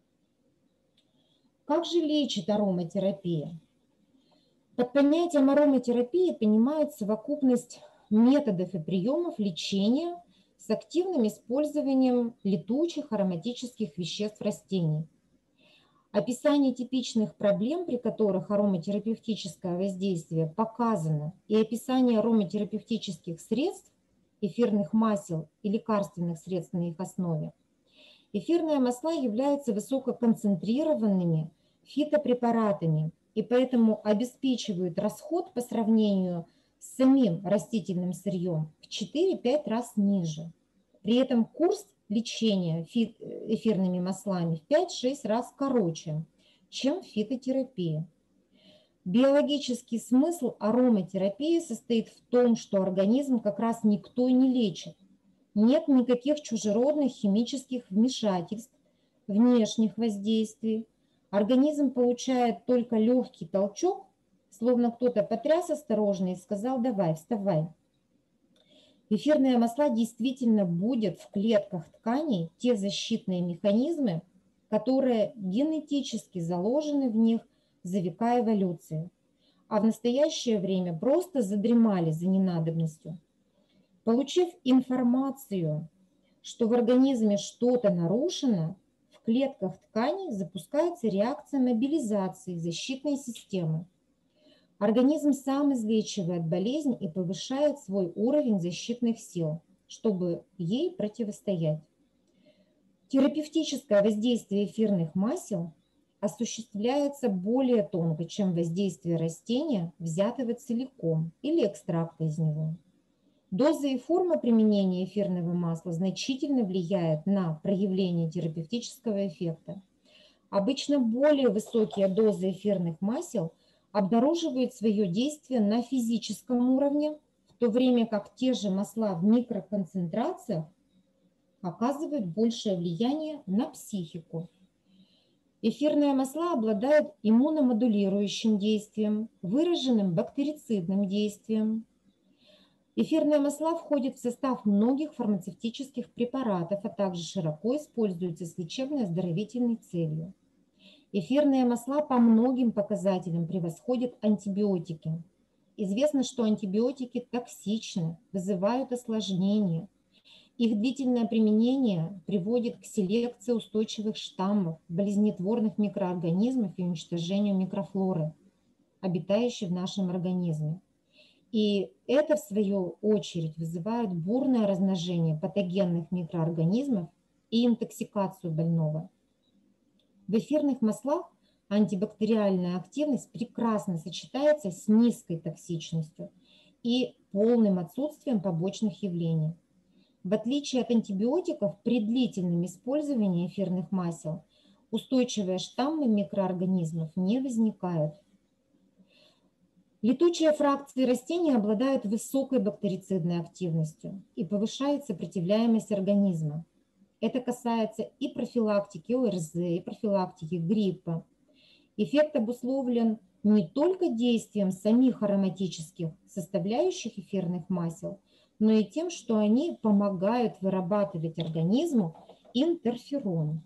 Как же лечит ароматерапия? Под понятием ароматерапии понимают совокупность методов и приемов лечения с активным использованием летучих ароматических веществ растений. Описание типичных проблем, при которых ароматерапевтическое воздействие показано, и описание ароматерапевтических средств, эфирных масел и лекарственных средств на их основе. Эфирные масла являются высококонцентрированными фитопрепаратами и поэтому обеспечивают расход по сравнению с самим растительным сырьем в четыре-пять раз ниже. При этом курс лечения эфирными маслами в пять-шесть раз короче, чем фитотерапия. Биологический смысл ароматерапии состоит в том, что организм как раз никто не лечит. Нет никаких чужеродных химических вмешательств, внешних воздействий. Организм получает только легкий толчок, словно кто-то потряс осторожно и сказал: давай, вставай. Эфирные масла действительно будут в клетках тканей те защитные механизмы, которые генетически заложены в них за века эволюции, а в настоящее время просто задремали за ненадобностью. Получив информацию, что в организме что-то нарушено, в клетках тканей запускается реакция мобилизации защитной системы. Организм сам излечивает болезнь и повышает свой уровень защитных сил, чтобы ей противостоять. Терапевтическое воздействие эфирных масел осуществляется более тонко, чем воздействие растения, взятого целиком, или экстракта из него. Доза и форма применения эфирного масла значительно влияет на проявление терапевтического эффекта. Обычно более высокие дозы эфирных масел обнаруживают свое действие на физическом уровне, в то время как те же масла в микроконцентрациях оказывают большее влияние на психику. Эфирные масла обладают иммуномодулирующим действием, выраженным бактерицидным действием. Эфирные масла входят в состав многих фармацевтических препаратов, а также широко используются с лечебно-оздоровительной целью. Эфирные масла по многим показателям превосходят антибиотики. Известно, что антибиотики токсичны, вызывают осложнения. Их длительное применение приводит к селекции устойчивых штаммов, болезнетворных микроорганизмов и уничтожению микрофлоры, обитающей в нашем организме. И это, в свою очередь, вызывает бурное размножение патогенных микроорганизмов и интоксикацию больного. В эфирных маслах антибактериальная активность прекрасно сочетается с низкой токсичностью и полным отсутствием побочных явлений. В отличие от антибиотиков, при длительном использовании эфирных масел устойчивые штаммы микроорганизмов не возникают. Летучие фракции растений обладают высокой бактерицидной активностью и повышают сопротивляемость организма. Это касается и профилактики о эр зэ, и профилактики гриппа. Эффект обусловлен не только действием самих ароматических составляющих эфирных масел, но и тем, что они помогают вырабатывать организму интерферон.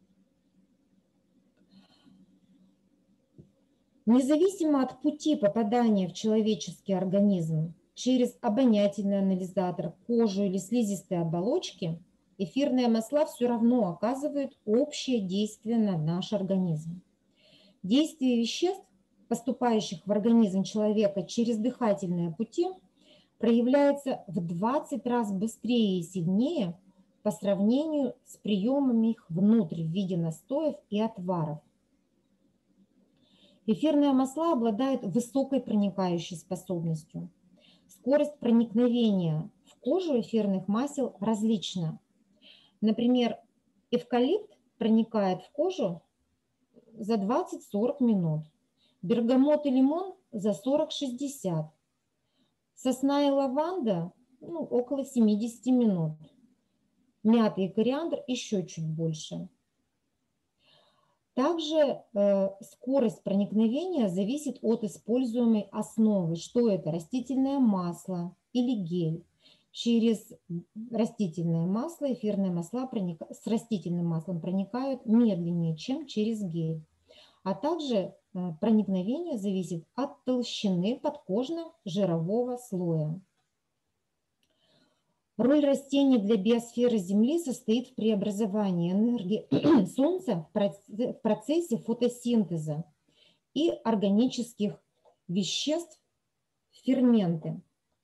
Независимо от пути попадания в человеческий организм через обонятельный анализатор, кожу или слизистые оболочки, эфирные масла все равно оказывают общее действие на наш организм. Действие веществ, поступающих в организм человека через дыхательные пути, проявляется в двадцать раз быстрее и сильнее по сравнению с приемом их внутрь в виде настоев и отваров. Эфирные масла обладают высокой проникающей способностью. Скорость проникновения в кожу эфирных масел различна. Например, эвкалипт проникает в кожу за двадцать-сорок минут, бергамот и лимон за сорок-шестьдесят, сосна и лаванда ну, около семидесяти минут, мята и кориандр еще чуть больше. Также э, скорость проникновения зависит от используемой основы. Что это? Растительное масло или гель. Через растительное масло эфирные масла проник... с растительным маслом проникают медленнее, чем через гель. А также э, проникновение зависит от толщины подкожно-жирового слоя. Роль растений для биосферы Земли состоит в преобразовании энергии Солнца в процессе фотосинтеза и органических веществ в ферменты.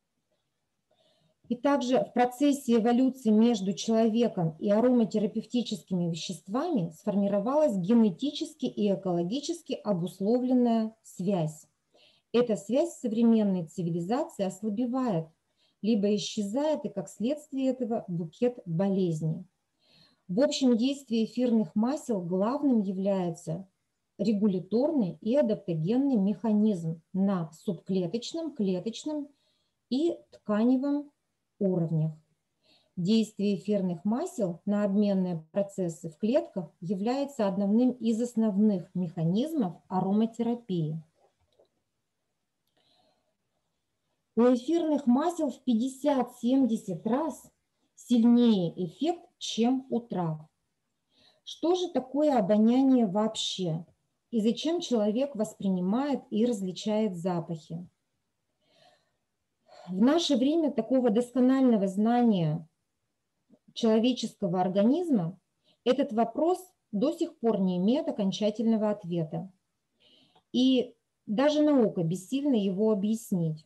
И также в процессе эволюции между человеком и ароматерапевтическими веществами сформировалась генетически и экологически обусловленная связь. Эта связь в современной цивилизации ослабевает, либо исчезает, и как следствие этого букет болезней. В общем действии эфирных масел главным является регуляторный и адаптогенный механизм на субклеточном, клеточном и тканевом уровнях. Действие эфирных масел на обменные процессы в клетках является одним из основных механизмов ароматерапии. У эфирных масел в пятьдесят-семьдесят раз сильнее эффект, чем у трав. Что же такое обоняние вообще? И зачем человек воспринимает и различает запахи? В наше время такого досконального знания человеческого организма этот вопрос до сих пор не имеет окончательного ответа. И даже наука бессильна его объяснить.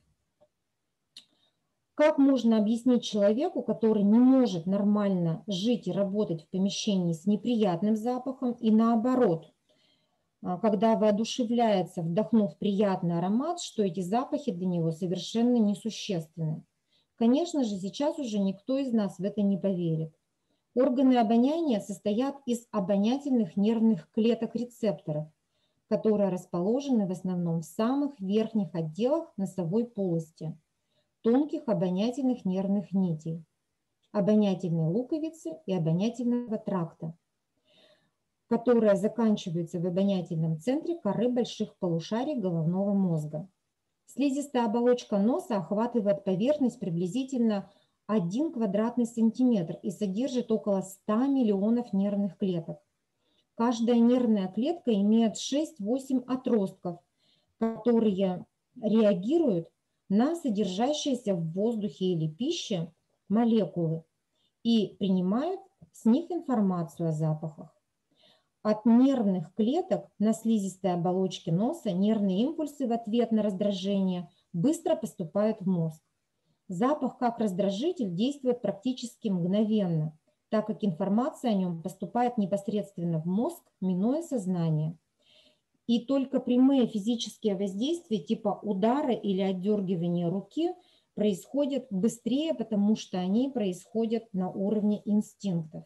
Как можно объяснить человеку, который не может нормально жить и работать в помещении с неприятным запахом, и наоборот, когда воодушевляется, вдохнув приятный аромат, что эти запахи для него совершенно несущественны? Конечно же, сейчас уже никто из нас в это не поверит. Органы обоняния состоят из обонятельных нервных клеток рецепторов, которые расположены в основном в самых верхних отделах носовой полости, тонких обонятельных нервных нитей, обонятельной луковицы и обонятельного тракта, которые заканчиваются в обонятельном центре коры больших полушарий головного мозга. Слизистая оболочка носа охватывает поверхность приблизительно один квадратный сантиметр и содержит около ста миллионов нервных клеток. Каждая нервная клетка имеет шесть-восемь отростков, которые реагируют на содержащиеся в воздухе или пище молекулы и принимают с них информацию о запахах. От нервных клеток на слизистой оболочке носа нервные импульсы в ответ на раздражение быстро поступают в мозг. Запах как раздражитель действует практически мгновенно, так как информация о нем поступает непосредственно в мозг, минуя сознание. И только прямые физические воздействия типа удара или отдергивания руки происходят быстрее, потому что они происходят на уровне инстинктов.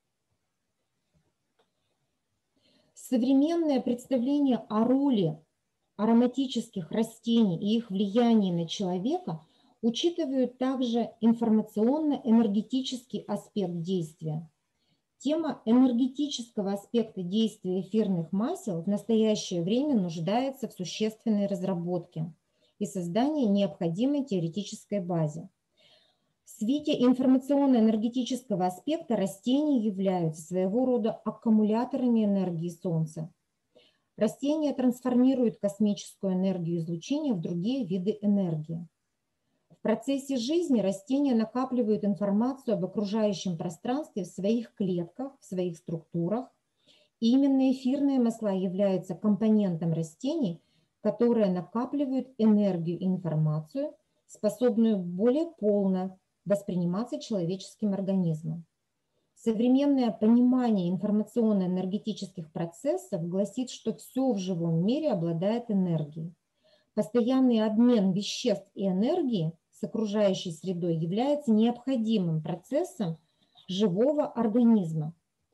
Современное представление о роли ароматических растений и их влияние на человека учитывают также информационно-энергетический аспект действия. Тема энергетического аспекта действия эфирных масел в настоящее время нуждается в существенной разработке и создании необходимой теоретической базы. В свете информационно-энергетического аспекта растения являются своего рода аккумуляторами энергии Солнца. Растения трансформируют космическую энергию излучения в другие виды энергии. В процессе жизни растения накапливают информацию об окружающем пространстве в своих клетках, в своих структурах. И именно эфирные масла являются компонентом растений, которые накапливают энергию и информацию, способную более полно восприниматься человеческим организмом. Современное понимание информационно-энергетических процессов гласит, что все в живом мире обладает энергией. Постоянный обмен веществ и энергии с окружающей средой является необходимым процессом живого организма.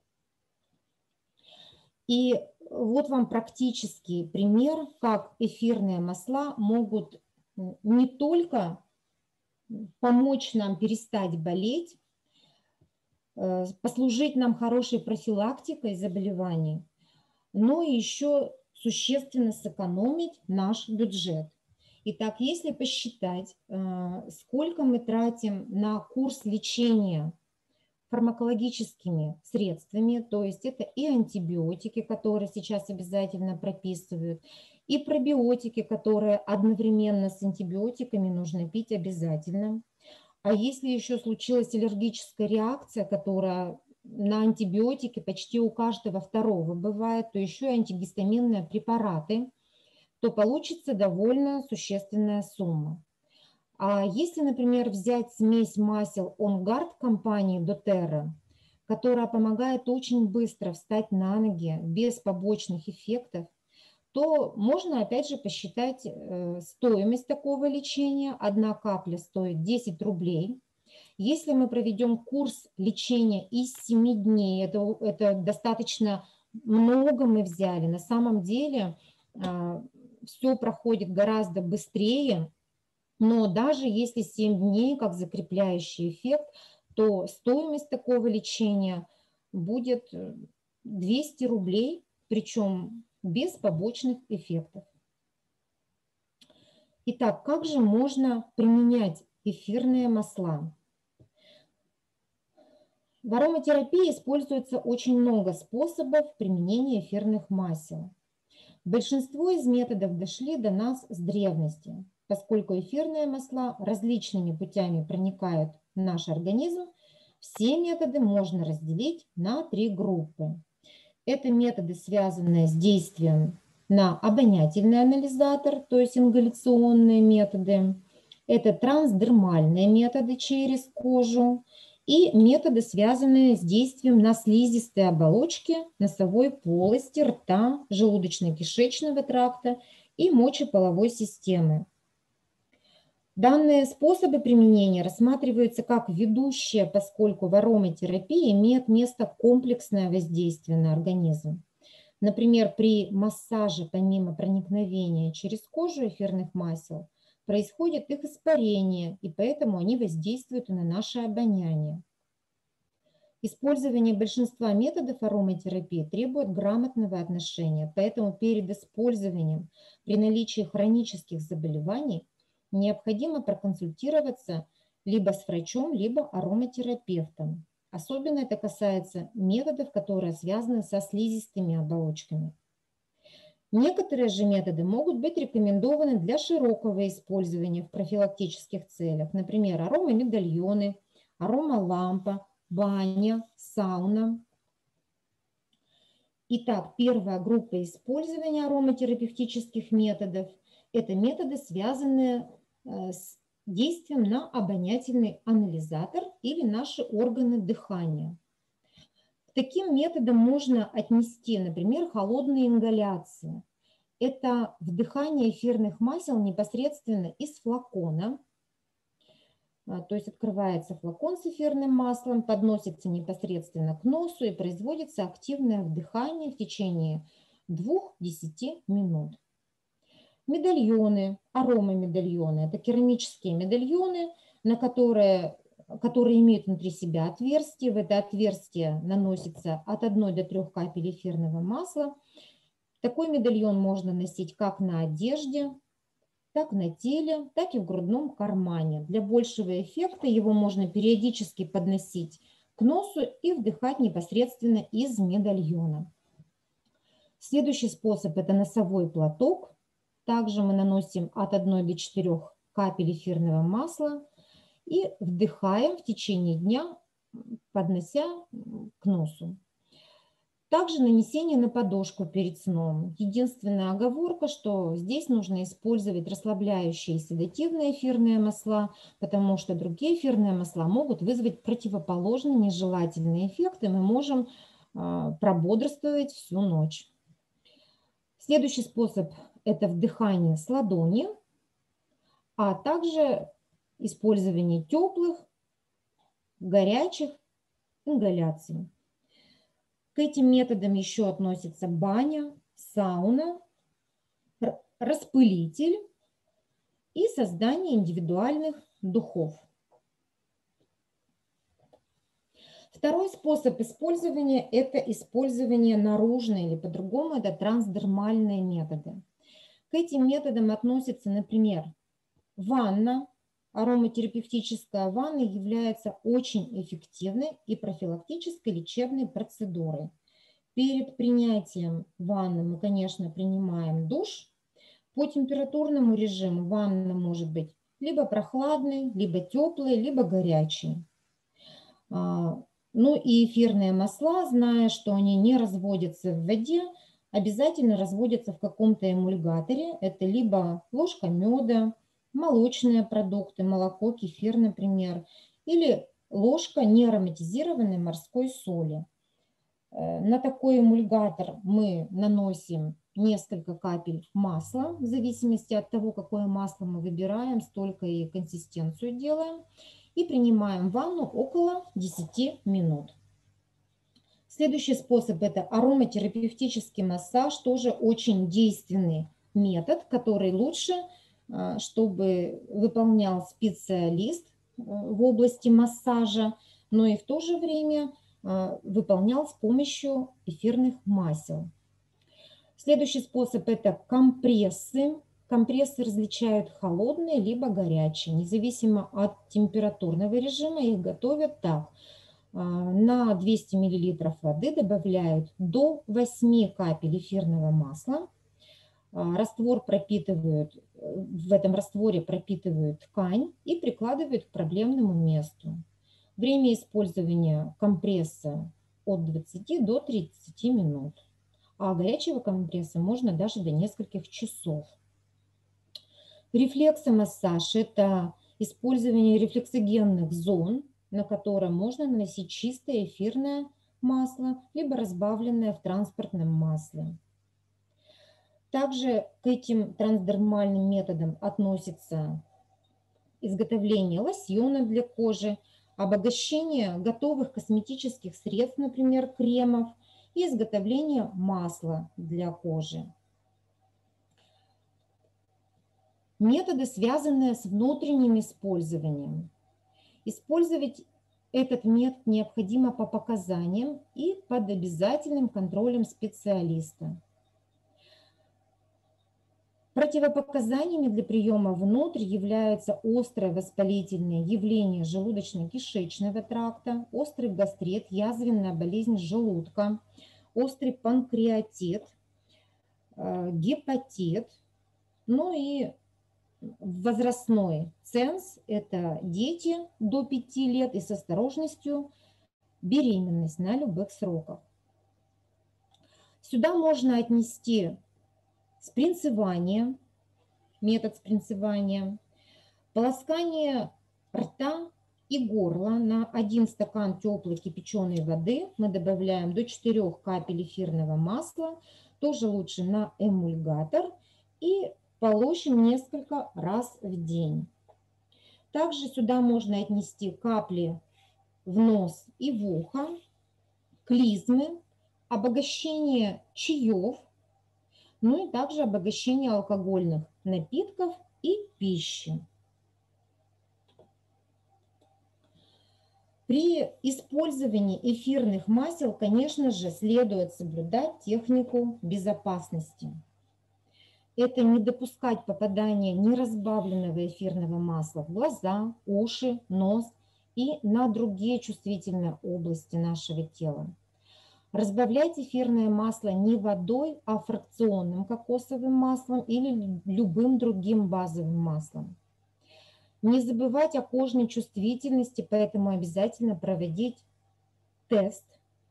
И вот вам практический пример, как эфирные масла могут не только помочь нам перестать болеть, послужить нам хорошей профилактикой заболеваний, но еще существенно сэкономить наш бюджет. Итак, если посчитать, сколько мы тратим на курс лечения фармакологическими средствами, то есть это и антибиотики, которые сейчас обязательно прописывают, и пробиотики, которые одновременно с антибиотиками нужно пить обязательно. А если еще случилась аллергическая реакция, которая на антибиотики почти у каждого второго бывает, то еще и антигистаминные препараты, то получится довольно существенная сумма. А если, например, взять смесь масел OnGuard компании doTERRA, которая помогает очень быстро встать на ноги без побочных эффектов, то можно опять же посчитать стоимость такого лечения. Одна капля стоит десять рублей. Если мы проведем курс лечения из семи дней, это, это достаточно много мы взяли. На самом деле все проходит гораздо быстрее, но даже если семь дней как закрепляющий эффект, то стоимость такого лечения будет двести рублей, причем без побочных эффектов. Итак, как же можно применять эфирные масла? В ароматерапии используется очень много способов применения эфирных масел. Большинство из методов дошли до нас с древности. Поскольку эфирные масла различными путями проникают в наш организм, все методы можно разделить на три группы. Это методы, связанные с действием на обонятельный анализатор, то есть ингаляционные методы. Это трансдермальные методы через кожу и методы, связанные с действием на слизистые оболочки носовой полости, рта, желудочно-кишечного тракта и мочеполовой системы. Данные способы применения рассматриваются как ведущие, поскольку в ароматерапии имеет место комплексное воздействие на организм. Например, при массаже помимо проникновения через кожу эфирных масел происходит их испарение, и поэтому они воздействуют и на наше обоняние. Использование большинства методов ароматерапии требует грамотного отношения, поэтому перед использованием при наличии хронических заболеваний необходимо проконсультироваться либо с врачом, либо ароматерапевтом. Особенно это касается методов, которые связаны со слизистыми оболочками. Некоторые же методы могут быть рекомендованы для широкого использования в профилактических целях, например, аромамедальоны, аромалампа, баня, сауна. Итак, первая группа использования ароматерапевтических методов – это методы, связанные с действием на обонятельный анализатор или наши органы дыхания. К таким методам можно отнести, например, холодные ингаляции. Это вдыхание эфирных масел непосредственно из флакона. То есть открывается флакон с эфирным маслом, подносится непосредственно к носу и производится активное вдыхание в течение двух-десяти минут. Медальоны, аромамедальоны. Это керамические медальоны, на которые, которые имеют внутри себя отверстие. В это отверстие наносится от одной до трёх капель эфирного масла. Такой медальон можно носить как на одежде, так на теле, так и в грудном кармане. Для большего эффекта его можно периодически подносить к носу и вдыхать непосредственно из медальона. Следующий способ – это носовой платок. Также мы наносим от одной до четырёх капель эфирного масла и вдыхаем в течение дня, поднося к носу. Также нанесение на подушку перед сном. Единственная оговорка, что здесь нужно использовать расслабляющие и седативные эфирные масла, потому что другие эфирные масла могут вызвать противоположные нежелательные эффекты. Мы можем э, прободрствовать всю ночь. Следующий способ – это вдыхание с ладони, а также использование теплых, горячих ингаляций. К этим методам еще относятся баня, сауна, распылитель и создание индивидуальных духов. Второй способ использования – это использование наружной или по-другому это трансдермальные методы. К этим методам относятся, например, ванна. Ароматерапевтическая ванна является очень эффективной и профилактической лечебной процедурой. Перед принятием ванны мы, конечно, принимаем душ. По температурному режиму ванна может быть либо прохладной, либо теплой, либо горячей. Ну и эфирные масла, зная, что они не разводятся в воде, обязательно разводятся в каком-то эмульгаторе. Это либо ложка меда, молочные продукты, молоко, кефир, например, или ложка неароматизированной морской соли. На такой эмульгатор мы наносим несколько капель масла, в зависимости от того, какое масло мы выбираем, столько и консистенцию делаем, и принимаем ванну около десяти минут. Следующий способ – это ароматерапевтический массаж, тоже очень действенный метод, который лучше, чтобы выполнял специалист в области массажа, но и в то же время выполнял с помощью эфирных масел. Следующий способ – это компрессы. Компрессы различают холодные либо горячие. Независимо от температурного режима их готовят так. На двести миллилитров воды добавляют до восьми капель эфирного масла. Раствор пропитывают, в этом растворе пропитывают ткань и прикладывают к проблемному месту. Время использования компресса от двадцати до тридцати минут, а горячего компресса можно даже до нескольких часов. Рефлексомассаж – это использование рефлексогенных зон, на котором можно наносить чистое эфирное масло, либо разбавленное в транспортном масле. Также к этим трансдермальным методам относится изготовление лосьона для кожи, обогащение готовых косметических средств, например, кремов, и изготовление масла для кожи. Методы, связанные с внутренним использованием. Использовать этот метод необходимо по показаниям и под обязательным контролем специалиста. Противопоказаниями для приема внутрь являются острое воспалительное явление желудочно-кишечного тракта, острый гастрит, язвенная болезнь желудка, острый панкреатит, гепатит, ну и возрастной ценз – это дети до пяти лет и с осторожностью беременность на любых сроках. Сюда можно отнести спринцевание, метод спринцевания, полоскание рта и горла. На один стакан теплой кипяченой воды мы добавляем до четырёх капель эфирного масла, тоже лучше на эмульгатор, и полощем несколько раз в день. Также сюда можно отнести капли в нос и в ухо, клизмы, обогащение чаев, ну и также обогащение алкогольных напитков и пищи. При использовании эфирных масел, конечно же, следует соблюдать технику безопасности. Это не допускать попадания неразбавленного эфирного масла в глаза, уши, нос и на другие чувствительные области нашего тела. Разбавлять эфирное масло не водой, а фракционным кокосовым маслом или любым другим базовым маслом. Не забывать о кожной чувствительности, поэтому обязательно проводить тест.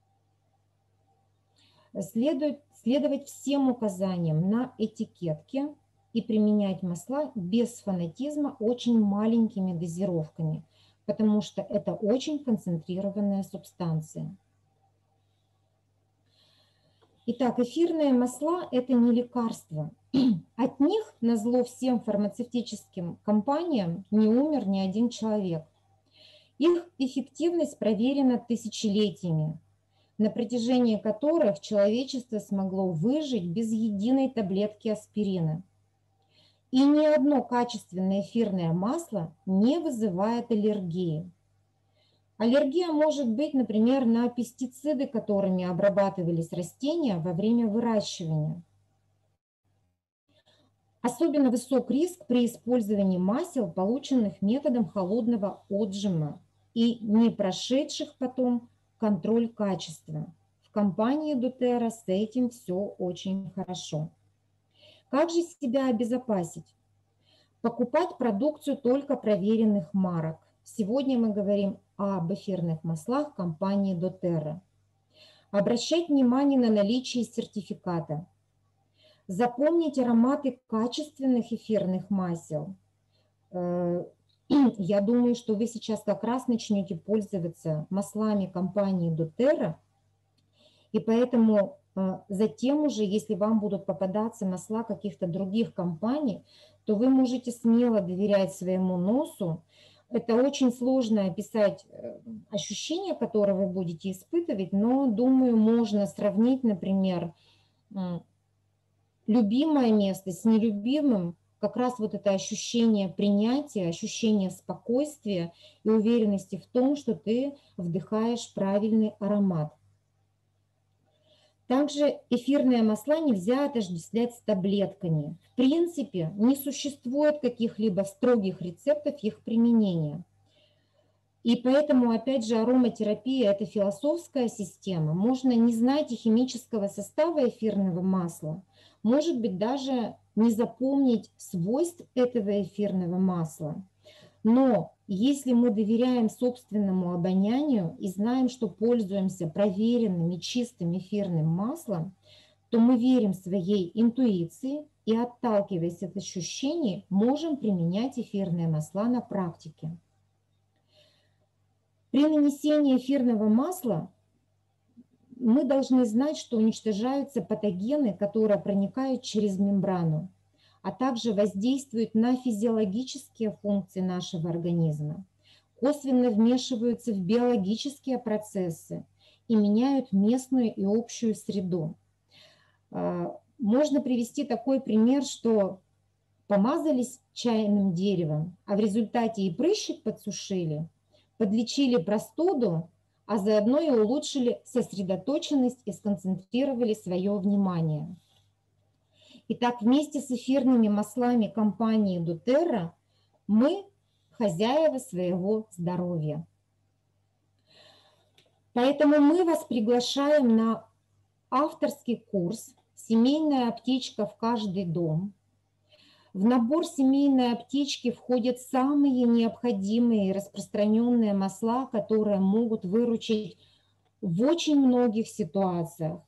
Следует следовать всем указаниям на этикетке и применять масла без фанатизма очень маленькими дозировками, потому что это очень концентрированная субстанция. Итак, эфирные масла – это не лекарство. От них, назло всем фармацевтическим компаниям, не умер ни один человек. Их эффективность проверена тысячелетиями, на протяжении которых человечество смогло выжить без единой таблетки аспирина. И ни одно качественное эфирное масло не вызывает аллергии. Аллергия может быть, например, на пестициды, которыми обрабатывались растения во время выращивания. Особенно высок риск при использовании масел, полученных методом холодного отжима и не прошедших потом контроль качества. В компании доTERRA с этим все очень хорошо. Как же себя обезопасить? Покупать продукцию только проверенных марок. Сегодня мы говорим об эфирных маслах компании доTERRA. Обращать внимание на наличие сертификата. Запомнить ароматы качественных эфирных масел. Я думаю, что вы сейчас как раз начнете пользоваться маслами компании доTERRA, и поэтому затем уже, если вам будут попадаться масла каких-то других компаний, то вы можете смело доверять своему носу. Это очень сложно описать ощущения, которые вы будете испытывать, но, думаю, можно сравнить, например, любимое место с нелюбимым, как раз вот это ощущение принятия, ощущение спокойствия и уверенности в том, что ты вдыхаешь правильный аромат. Также эфирные масла нельзя отождествлять с таблетками. В принципе, не существует каких-либо строгих рецептов их применения. И поэтому, опять же, ароматерапия – это философская система. Можно не знать и химического состава эфирного масла, может быть, даже не запомнить свойств этого эфирного масла. Но если мы доверяем собственному обонянию и знаем, что пользуемся проверенным и чистым эфирным маслом, то мы верим своей интуиции и, отталкиваясь от ощущений, можем применять эфирные масла на практике. При нанесении эфирного масла мы должны знать, что уничтожаются патогены, которые проникают через мембрану, а также воздействуют на физиологические функции нашего организма, косвенно вмешиваются в биологические процессы и меняют местную и общую среду. Можно привести такой пример, что помазались чайным деревом, а в результате и прыщик подсушили, подлечили простуду, а заодно и улучшили сосредоточенность и сконцентрировали свое внимание. Итак, вместе с эфирными маслами компании доTERRA мы хозяева своего здоровья. Поэтому мы вас приглашаем на авторский курс «Семейная аптечка в каждый дом». В набор семейной аптечки входят самые необходимые и распространенные масла, которые могут выручить в очень многих ситуациях.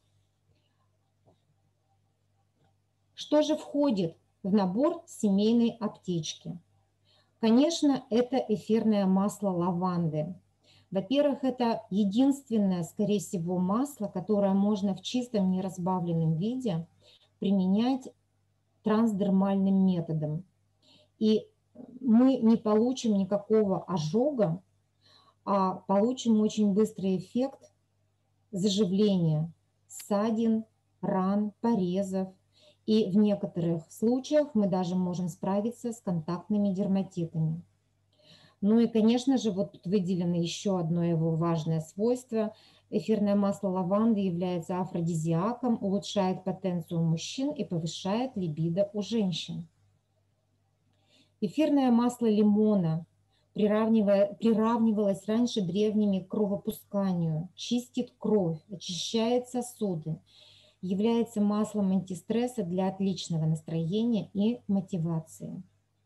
Что же входит в набор семейной аптечки? Конечно, это эфирное масло лаванды. Во-первых, это единственное, скорее всего, масло, которое можно в чистом неразбавленном виде применять трансдермальным методом. И мы не получим никакого ожога, а получим очень быстрый эффект заживления ссадин, ран, порезов И в некоторых случаях мы даже можем справиться с контактными дерматитами. Ну и, конечно же, вот тут выделено еще одно его важное свойство. Эфирное масло лаванды является афродизиаком, улучшает потенцию у мужчин и повышает либидо у женщин. Эфирное масло лимона приравнивалось раньше древними к кровопусканию, чистит кровь, очищает сосуды, является маслом антистресса для отличного настроения и мотивации.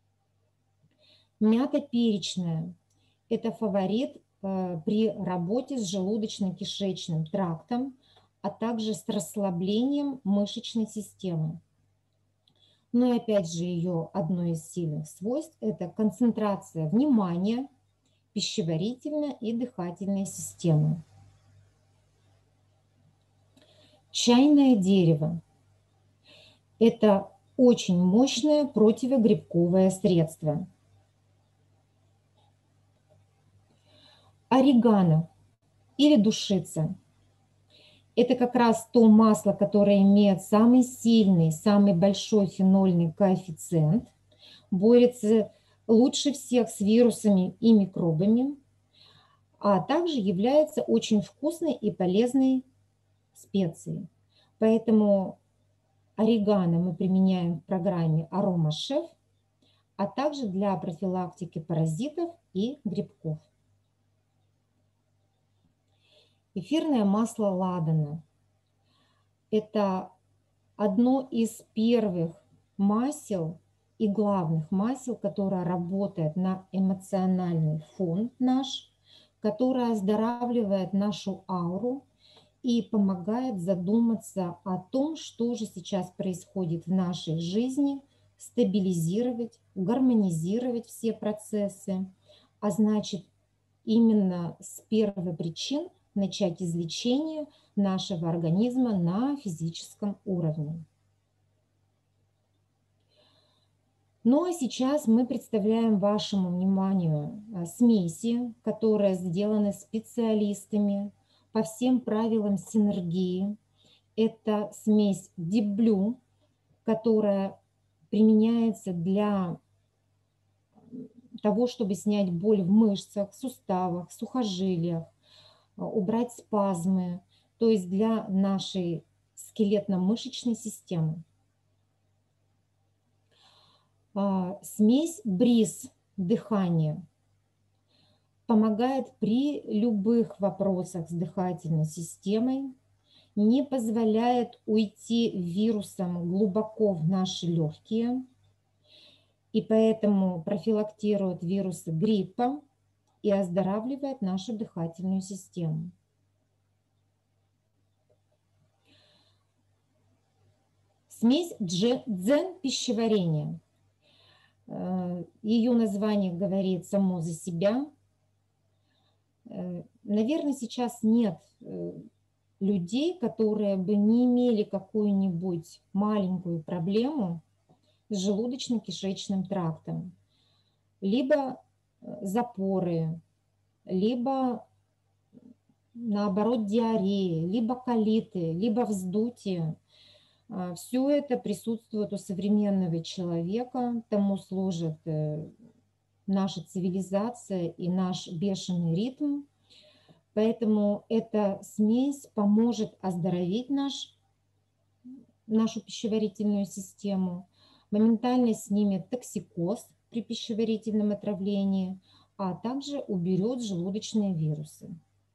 Мята перечная – это фаворит э, при работе с желудочно-кишечным трактом, а также с расслаблением мышечной системы. Но и опять же ее одно из сильных свойств – это концентрация внимания, пищеварительной и дыхательной системы. Чайное дерево – это очень мощное противогрибковое средство. Орегано или душица – это как раз то масло, которое имеет самый сильный, самый большой фенольный коэффициент, борется лучше всех с вирусами и микробами, а также является очень вкусной и полезной специей. Поэтому орегано мы применяем в программе Арома Шеф, а также для профилактики паразитов и грибков. Эфирное масло ладана – это одно из первых масел и главных масел, которое работает на эмоциональный фон наш, которое оздоравливает нашу ауру и помогает задуматься о том, что же сейчас происходит в нашей жизни, стабилизировать, гармонизировать все процессы, а значит, именно с первой причин начать излечение нашего организма на физическом уровне. Ну а сейчас мы представляем вашему вниманию смеси, которые сделаны специалистами по всем правилам синергии. Это смесь Deep Blue, которая применяется для того, чтобы снять боль в мышцах, суставах, сухожилиях, убрать спазмы, то есть для нашей скелетно-мышечной системы. Смесь бриз дыхания помогает при любых вопросах с дыхательной системой, не позволяет уйти вирусам глубоко в наши легкие, и поэтому профилактирует вирусы гриппа и оздоравливает нашу дыхательную систему. Смесь дзен пищеварения. Ее название говорит само за себя. Наверное, сейчас нет людей, которые бы не имели какую-нибудь маленькую проблему с желудочно-кишечным трактом. Либо запоры, либо наоборот диареи, либо колиты, либо вздутие. Все это присутствует у современного человека, тому служит наша цивилизация и наш бешеный ритм. Поэтому эта смесь поможет оздоровить наш, нашу пищеварительную систему, моментально снимет токсикоз при пищеварительном отравлении, а также уберет желудочные вирусы.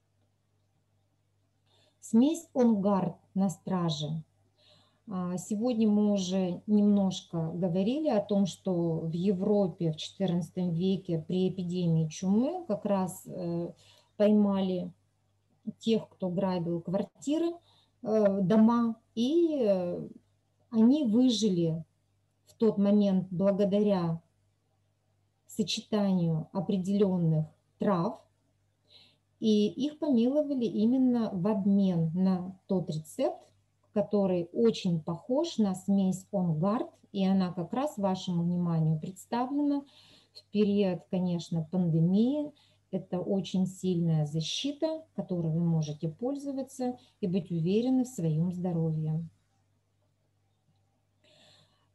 Смесь OnGuard на страже. Сегодня мы уже немножко говорили о том, что в Европе в четырнадцатом веке при эпидемии чумы как раз поймали тех, кто грабил квартиры, дома, и они выжили в тот момент благодаря сочетанию определенных трав, и их помиловали именно в обмен на тот рецепт, который очень похож на смесь OnGuard, и она как раз вашему вниманию представлена в период, конечно, пандемии. Это очень сильная защита, которой вы можете пользоваться и быть уверены в своем здоровье.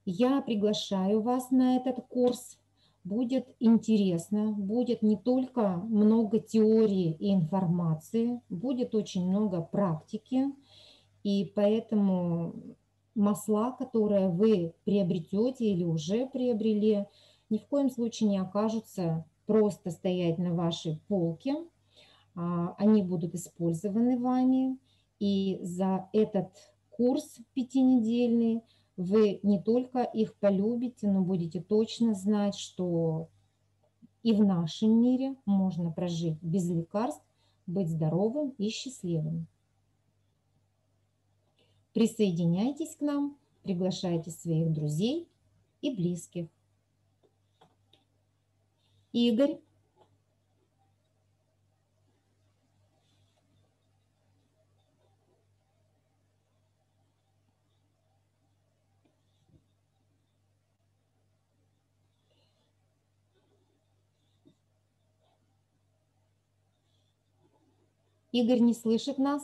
Я приглашаю вас на этот курс. Будет интересно, будет не только много теории и информации, будет очень много практики. И поэтому масла, которые вы приобретете или уже приобрели, ни в коем случае не окажутся просто стоять на вашей полке. Они будут использованы вами. И за этот курс пятинедельный вы не только их полюбите, но будете точно знать, что и в нашем мире можно прожить без лекарств, быть здоровым и счастливым. Присоединяйтесь к нам, приглашайте своих друзей и близких. Игорь. Игорь не слышит нас?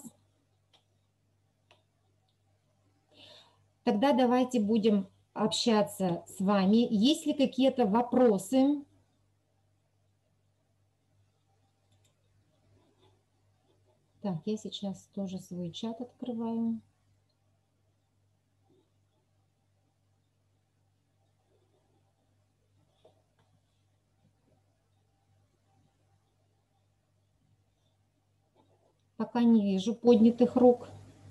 Тогда давайте будем общаться с вами. Есть ли какие-то вопросы? Так, я сейчас тоже свой чат открываю. Пока не вижу поднятых рук.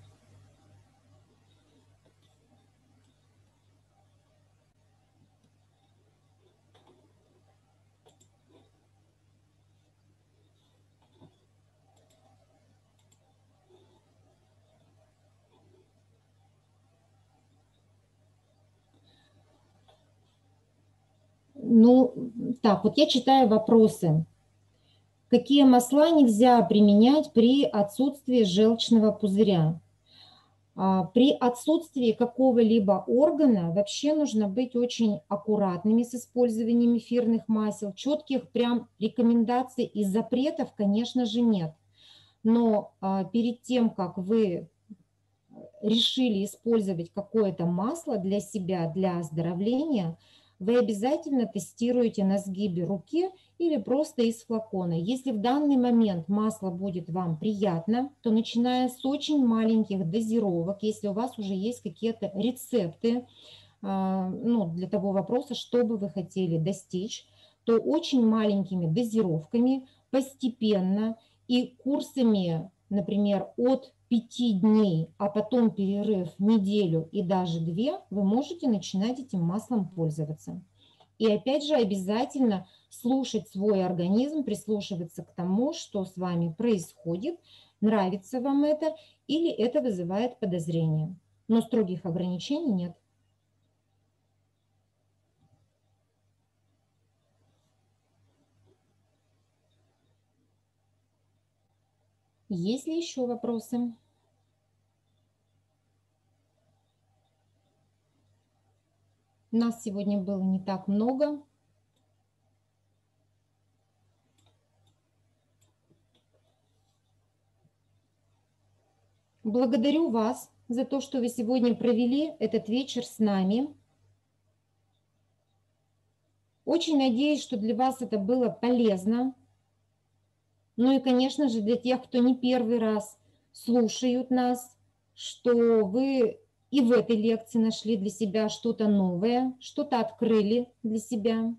Ну, так, вот я читаю вопросы. Какие масла нельзя применять при отсутствии желчного пузыря? При отсутствии какого-либо органа вообще нужно быть очень аккуратными с использованием эфирных масел. Четких прям рекомендаций и запретов, конечно же, нет. Но перед тем, как вы решили использовать какое-то масло для себя, для оздоровления, вы обязательно тестируете на сгибе руки или просто из флакона. Если в данный момент масло будет вам приятно, то начиная с очень маленьких дозировок, если у вас уже есть какие-то рецепты, ну, для того вопроса, что бы вы хотели достичь, то очень маленькими дозировками, постепенно и курсами, например, от пяти дней, а потом перерыв неделю и даже две, вы можете начинать этим маслом пользоваться. И опять же обязательно слушать свой организм, прислушиваться к тому, что с вами происходит, нравится вам это или это вызывает подозрения. Но строгих ограничений нет. Есть ли еще вопросы? Нас сегодня было не так много. Благодарю вас за то, что вы сегодня провели этот вечер с нами. Очень надеюсь, что для вас это было полезно. Ну и, конечно же, для тех, кто не первый раз слушают нас, что вы и в этой лекции нашли для себя что-то новое, что-то открыли для себя.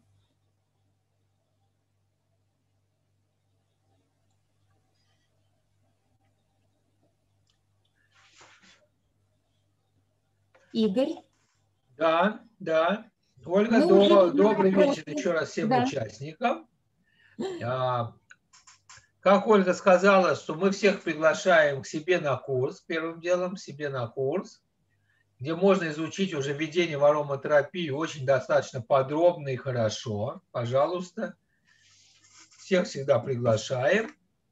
Игорь? Да, да. Ольга, ну, до, добрый вечер еще раз всем да. участникам. А, как Ольга сказала, что мы всех приглашаем к себе на курс, первым делом, к себе на курс, где можно изучить уже введение в ароматерапию очень достаточно подробно и хорошо. Пожалуйста, всех всегда приглашаем.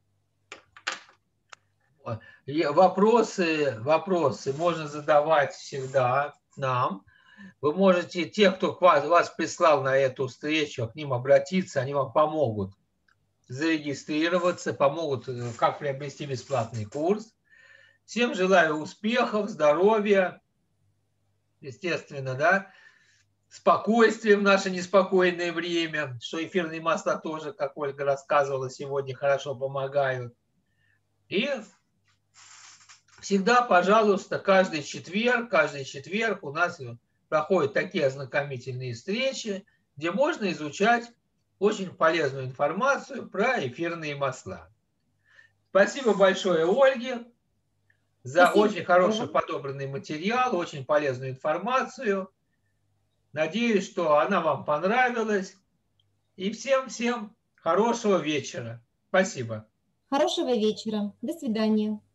Вопросы, вопросы можно задавать всегда нам. Вы можете, те, кто вас, вас прислал на эту встречу, к ним обратиться, они вам помогут зарегистрироваться, помогут, как приобрести бесплатный курс. Всем желаю успехов, здоровья, естественно, да. спокойствие в наше неспокойное время, что эфирные масла тоже, как Ольга рассказывала сегодня, хорошо помогают. И всегда, пожалуйста, каждый четверг, каждый четверг у нас проходят такие ознакомительные встречи, где можно изучать очень полезную информацию про эфирные масла. Спасибо большое Ольге за Спасибо. очень хороший подобранный материал, очень полезную информацию. Надеюсь, что она вам понравилась. И всем-всем хорошего вечера. Спасибо. Хорошего вечера. До свидания.